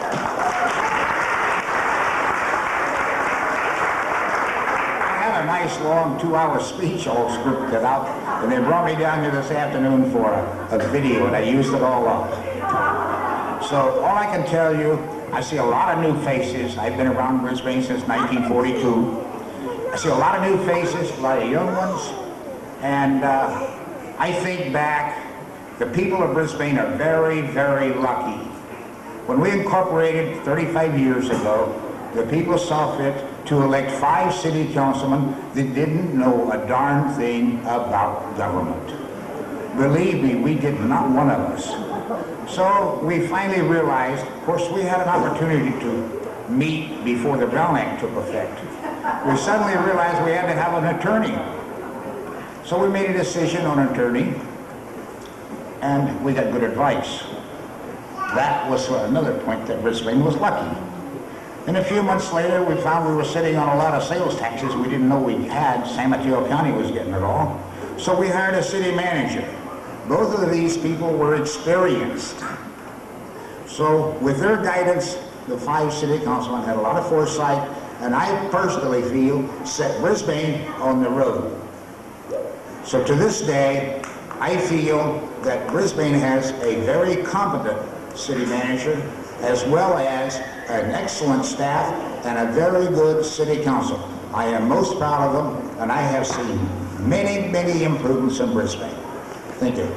I had a nice long 2-hour speech all scripted out, and they brought me down here this afternoon for a video, and I used it all up. So all I can tell you, I see a lot of new faces. I've been around Brisbane since 1942. I see a lot of new faces, a lot of young ones, and I think back, the people of Brisbane are very, very lucky. When we incorporated 35 years ago, the people saw fit to elect 5 city councilmen that didn't know a darn thing about government. Believe me, we did not one of us. So we finally realized, of course, we had an opportunity to meet before the Brown Act took effect. We suddenly realized we had to have an attorney. So we made a decision on an attorney, and we got good advice. That was another point that Brisbane was lucky. And a few months later, we found we were sitting on a lot of sales taxes we didn't know we had. San Mateo County was getting it all. So we hired a city manager. Both of these people were experienced. So with their guidance, the 5 city councilmen had a lot of foresight, and I personally feel set Brisbane on the road. So to this day, I feel that Brisbane has a very competent city manager, as well as an excellent staff and a very good city council. I am most proud of them, and I have seen many, many improvements in Brisbane. Thank you.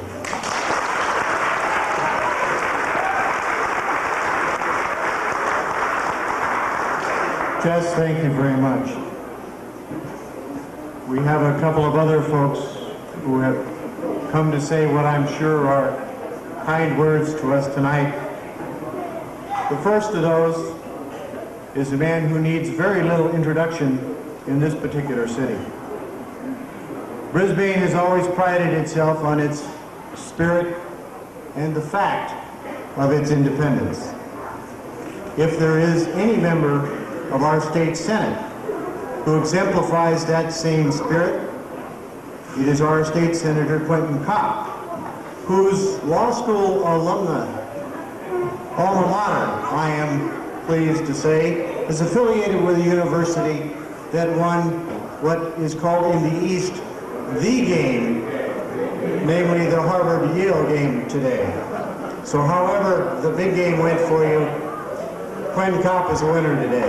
Jess, thank you very much. We have a couple of other folks who have come to say what I'm sure are kind words to us tonight. The first of those is a man who needs very little introduction in this particular city. Brisbane has always prided itself on its spirit and the fact of its independence. If there is any member of our state Senate who exemplifies that same spirit, it is our state Senator Quentin Kopp, whose law school alma mater, I am pleased to say, is affiliated with a university that won what is called in the East the game, namely the Harvard-Yale game today. So however the big game went for you, Quentin Kopp is a winner today.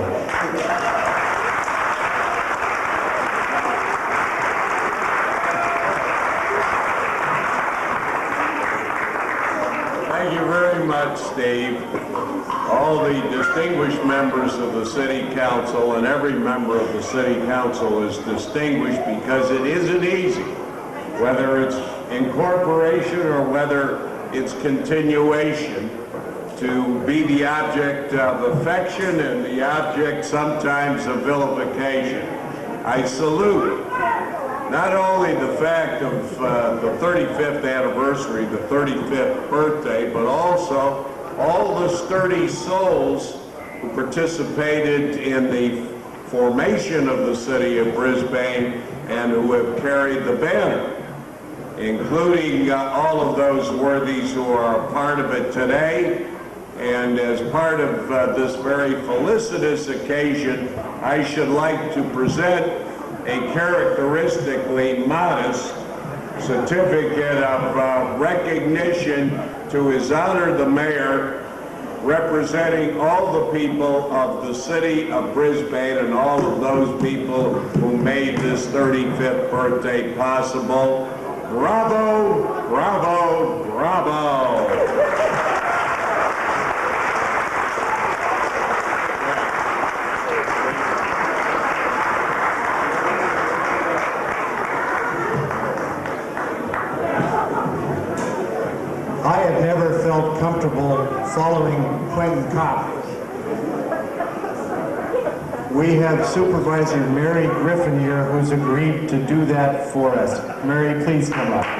Thank you very much, Steve. All the distinguished members of the City Council, and every member of the City Council is distinguished because it isn't easy, whether it's incorporation or whether it's continuation, to be the object of affection and the object sometimes of vilification. I salute not only the fact of the 35th anniversary, the 35th birthday, but also all the sturdy souls who participated in the formation of the city of Brisbane and who have carried the banner, including all of those worthies who are a part of it today. And as part of this very felicitous occasion, I should like to present a characteristically modest certificate of recognition to His Honor the Mayor, representing all the people of the city of Brisbane and all of those people who made this 35th birthday possible. Bravo, bravo, bravo. I have never felt comfortable following Quentin Kopp. We have Supervisor Mary Griffin here who's agreed to do that for us. Mary, please come up.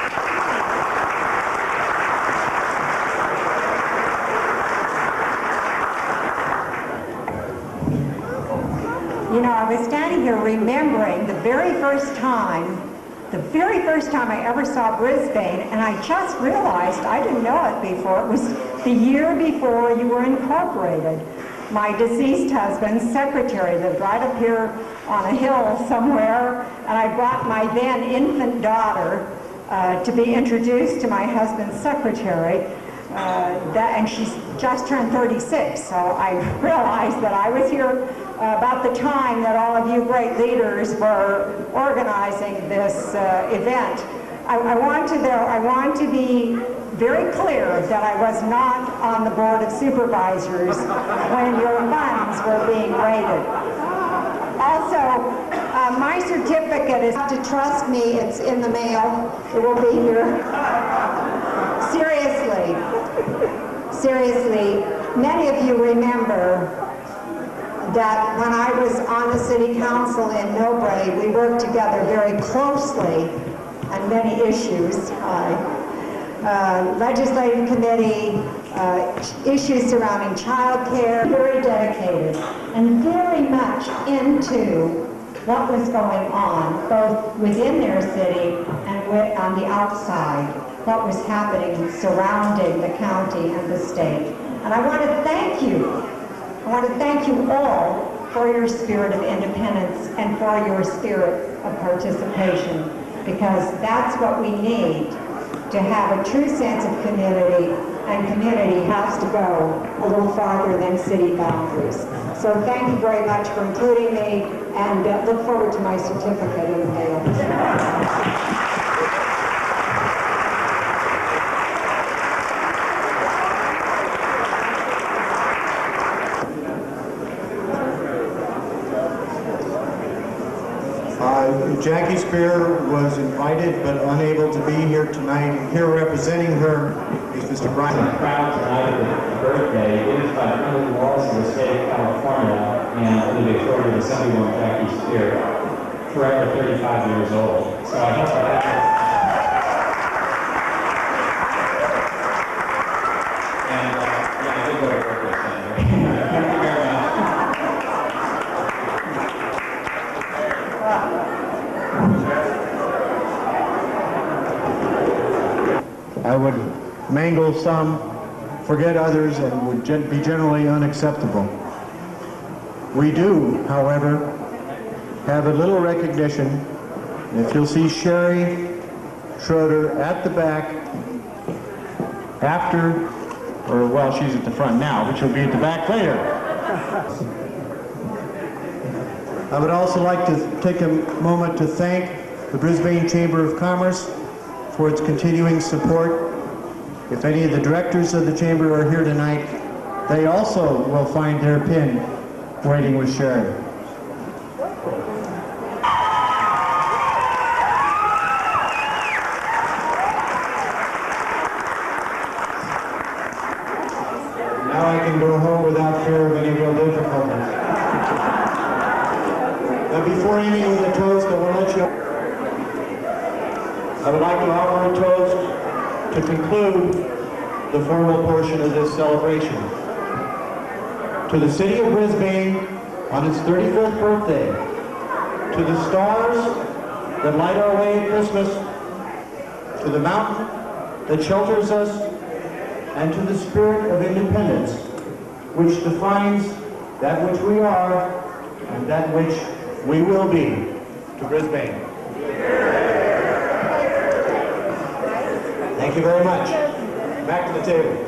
You know, I was standing here remembering the very first time I ever saw Brisbane, and I just realized, I didn't know it before, it was the year before you were incorporated. My deceased husband's secretary lived right up here on a hill somewhere, and I brought my then infant daughter to be introduced to my husband's secretary, and she's just turned 36, so I realized that I was here about the time that all of you great leaders were organizing this event. I want to be very clear that I was not on the Board of Supervisors when your funds were being raided. Also, my certificate is to trust me, it's in the mail, it will be here. Seriously, many of you remember that when I was on the City Council in Millbrae, we worked together very closely on many issues. Legislative committee, issues surrounding child care, very dedicated and very much into what was going on, both within their city and on the outside, what was happening surrounding the county and the state. And I want to thank you. I want to thank you all for your spirit of independence and for your spirit of participation, because that's what we need to have a true sense of community, and community has to go a little farther than city boundaries. So thank you very much for including me, and look forward to my certificate in the mail. Jackie Spear was invited but unable to be here tonight. Here representing her is Mr. Brian. I'm proud tonight of the birthday. It is by friendly laws of the state of California and the authority of Assemblywoman Jackie Spear, forever 35 years old. So I hope I have and yeah, I did go to birthday center. Thank you very much. I would mangle some, forget others, and would be generally unacceptable. We do, however, have a little recognition. If you'll see Sherry Schroeder at the back after, or well, she's at the front now, but she'll be at the back later. I would also like to take a moment to thank the Brisbane Chamber of Commerce for its continuing support. If any of the directors of the Chamber are here tonight, they also will find their pin waiting with Sherry. Now I can go home without fear of any real difficulties. Now before ending with a toast, I would like to offer a toast to conclude the formal portion of this celebration. To the city of Brisbane on its 35th birthday, to the stars that light our way at Christmas, to the mountain that shelters us, and to the spirit of independence, which defines that which we are and that which we will be, to Brisbane. Thank you very much. Back to the table.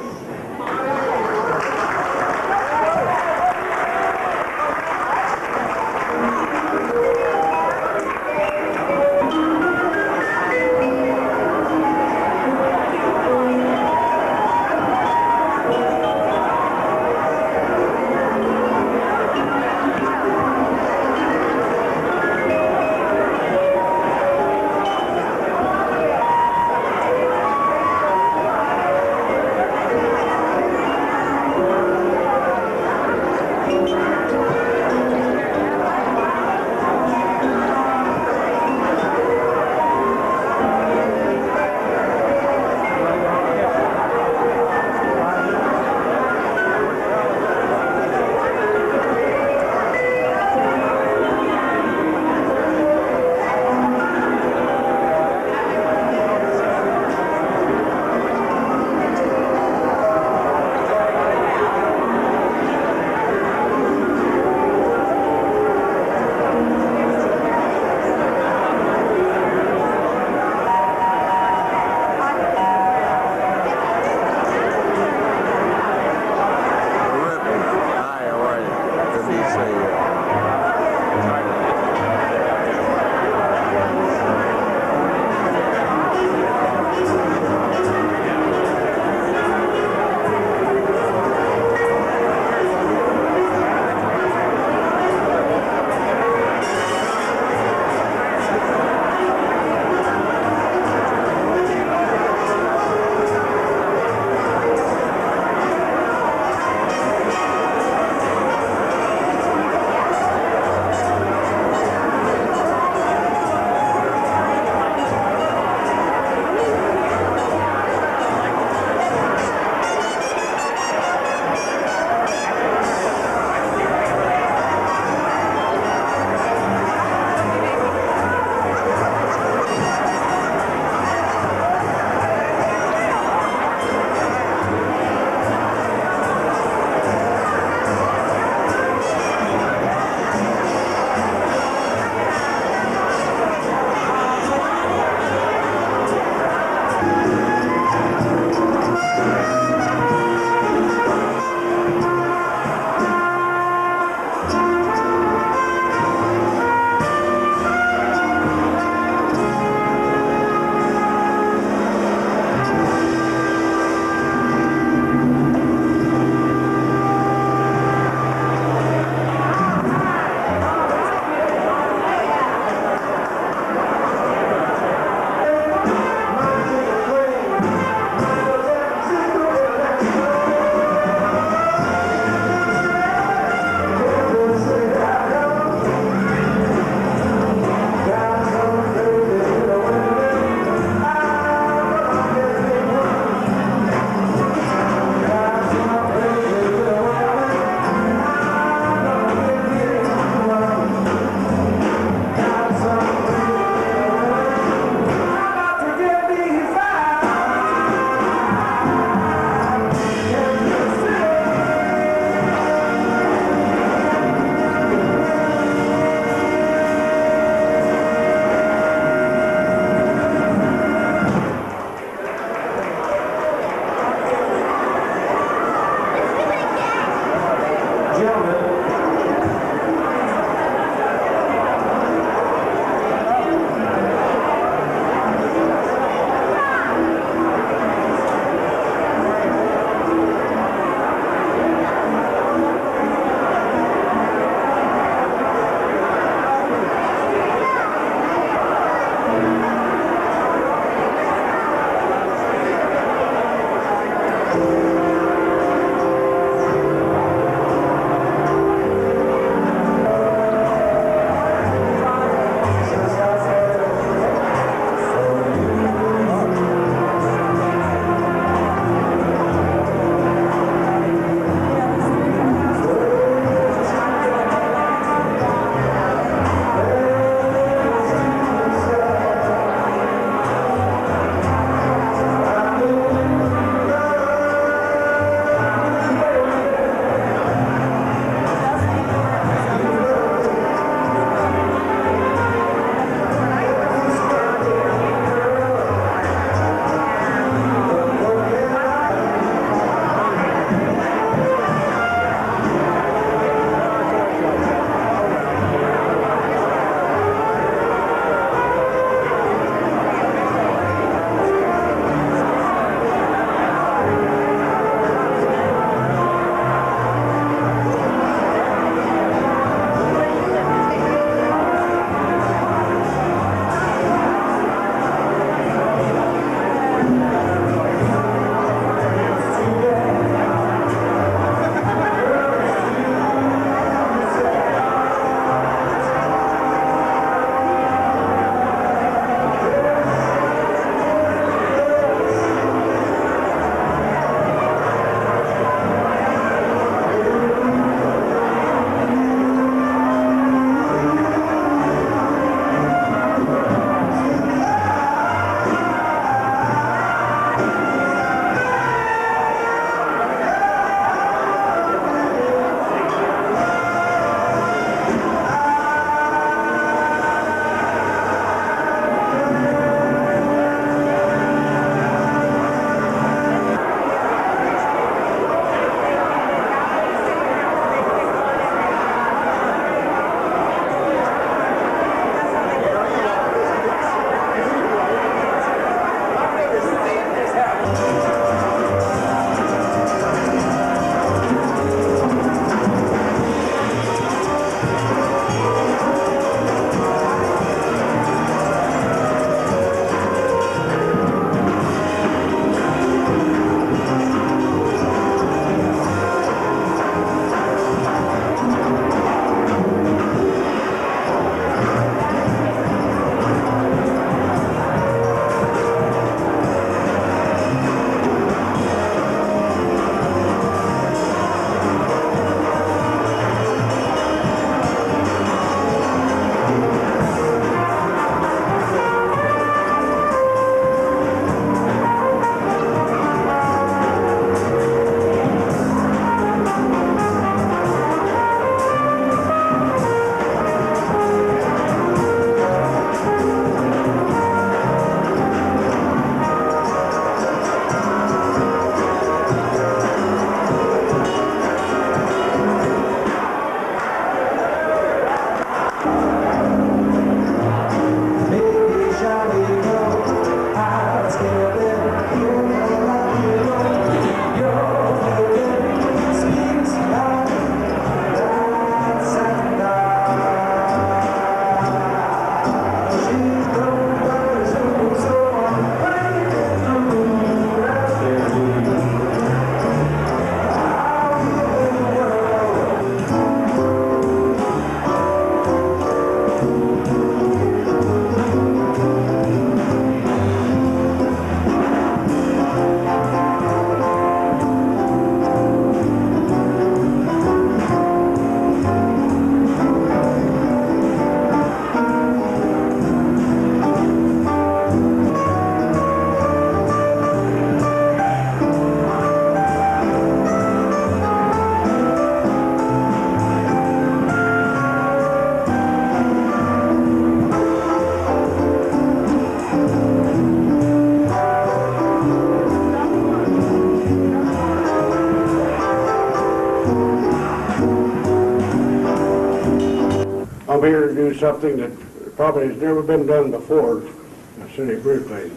do something that probably has never been done before in the city of Brisbane.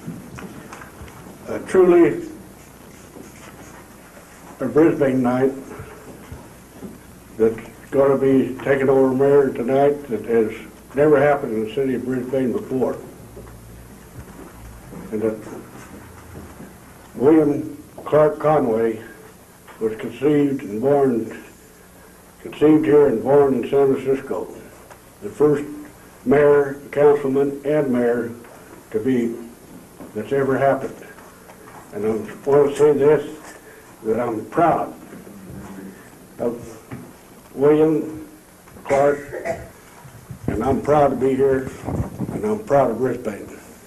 Truly, a Brisbane night that's going to be taking over mayor tonight that has never happened in the city of Brisbane before. And that William Clark Conway was conceived here and born in San Francisco. The first mayor, councilman, and mayor to be that's ever happened. And I want to say this, that I'm proud of William Clark, and I'm proud to be here, and I'm proud of Brisbane.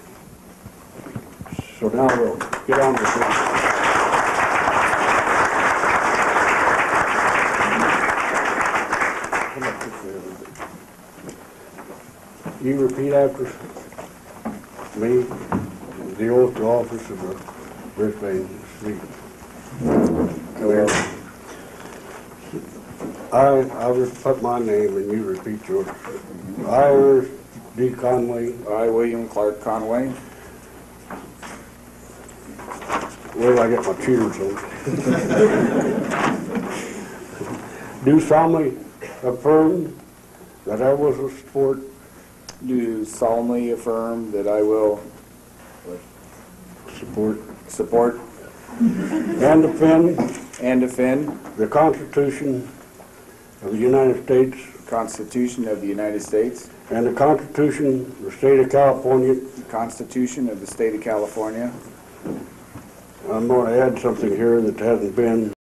So now we'll get on with it. You repeat after me the oath to office of the Brisbane City. I will put my name and you repeat yours. I, Ernest D. Conway. I, William Clark Conway. Where do I get my cheaters on? Do solemnly affirm that I will support. Do solemnly affirm that I will support And defend the Constitution of the United States. the Constitution of the United States. And the Constitution of the State of California. The Constitution of the State of California. I'm going to add something here that hasn't been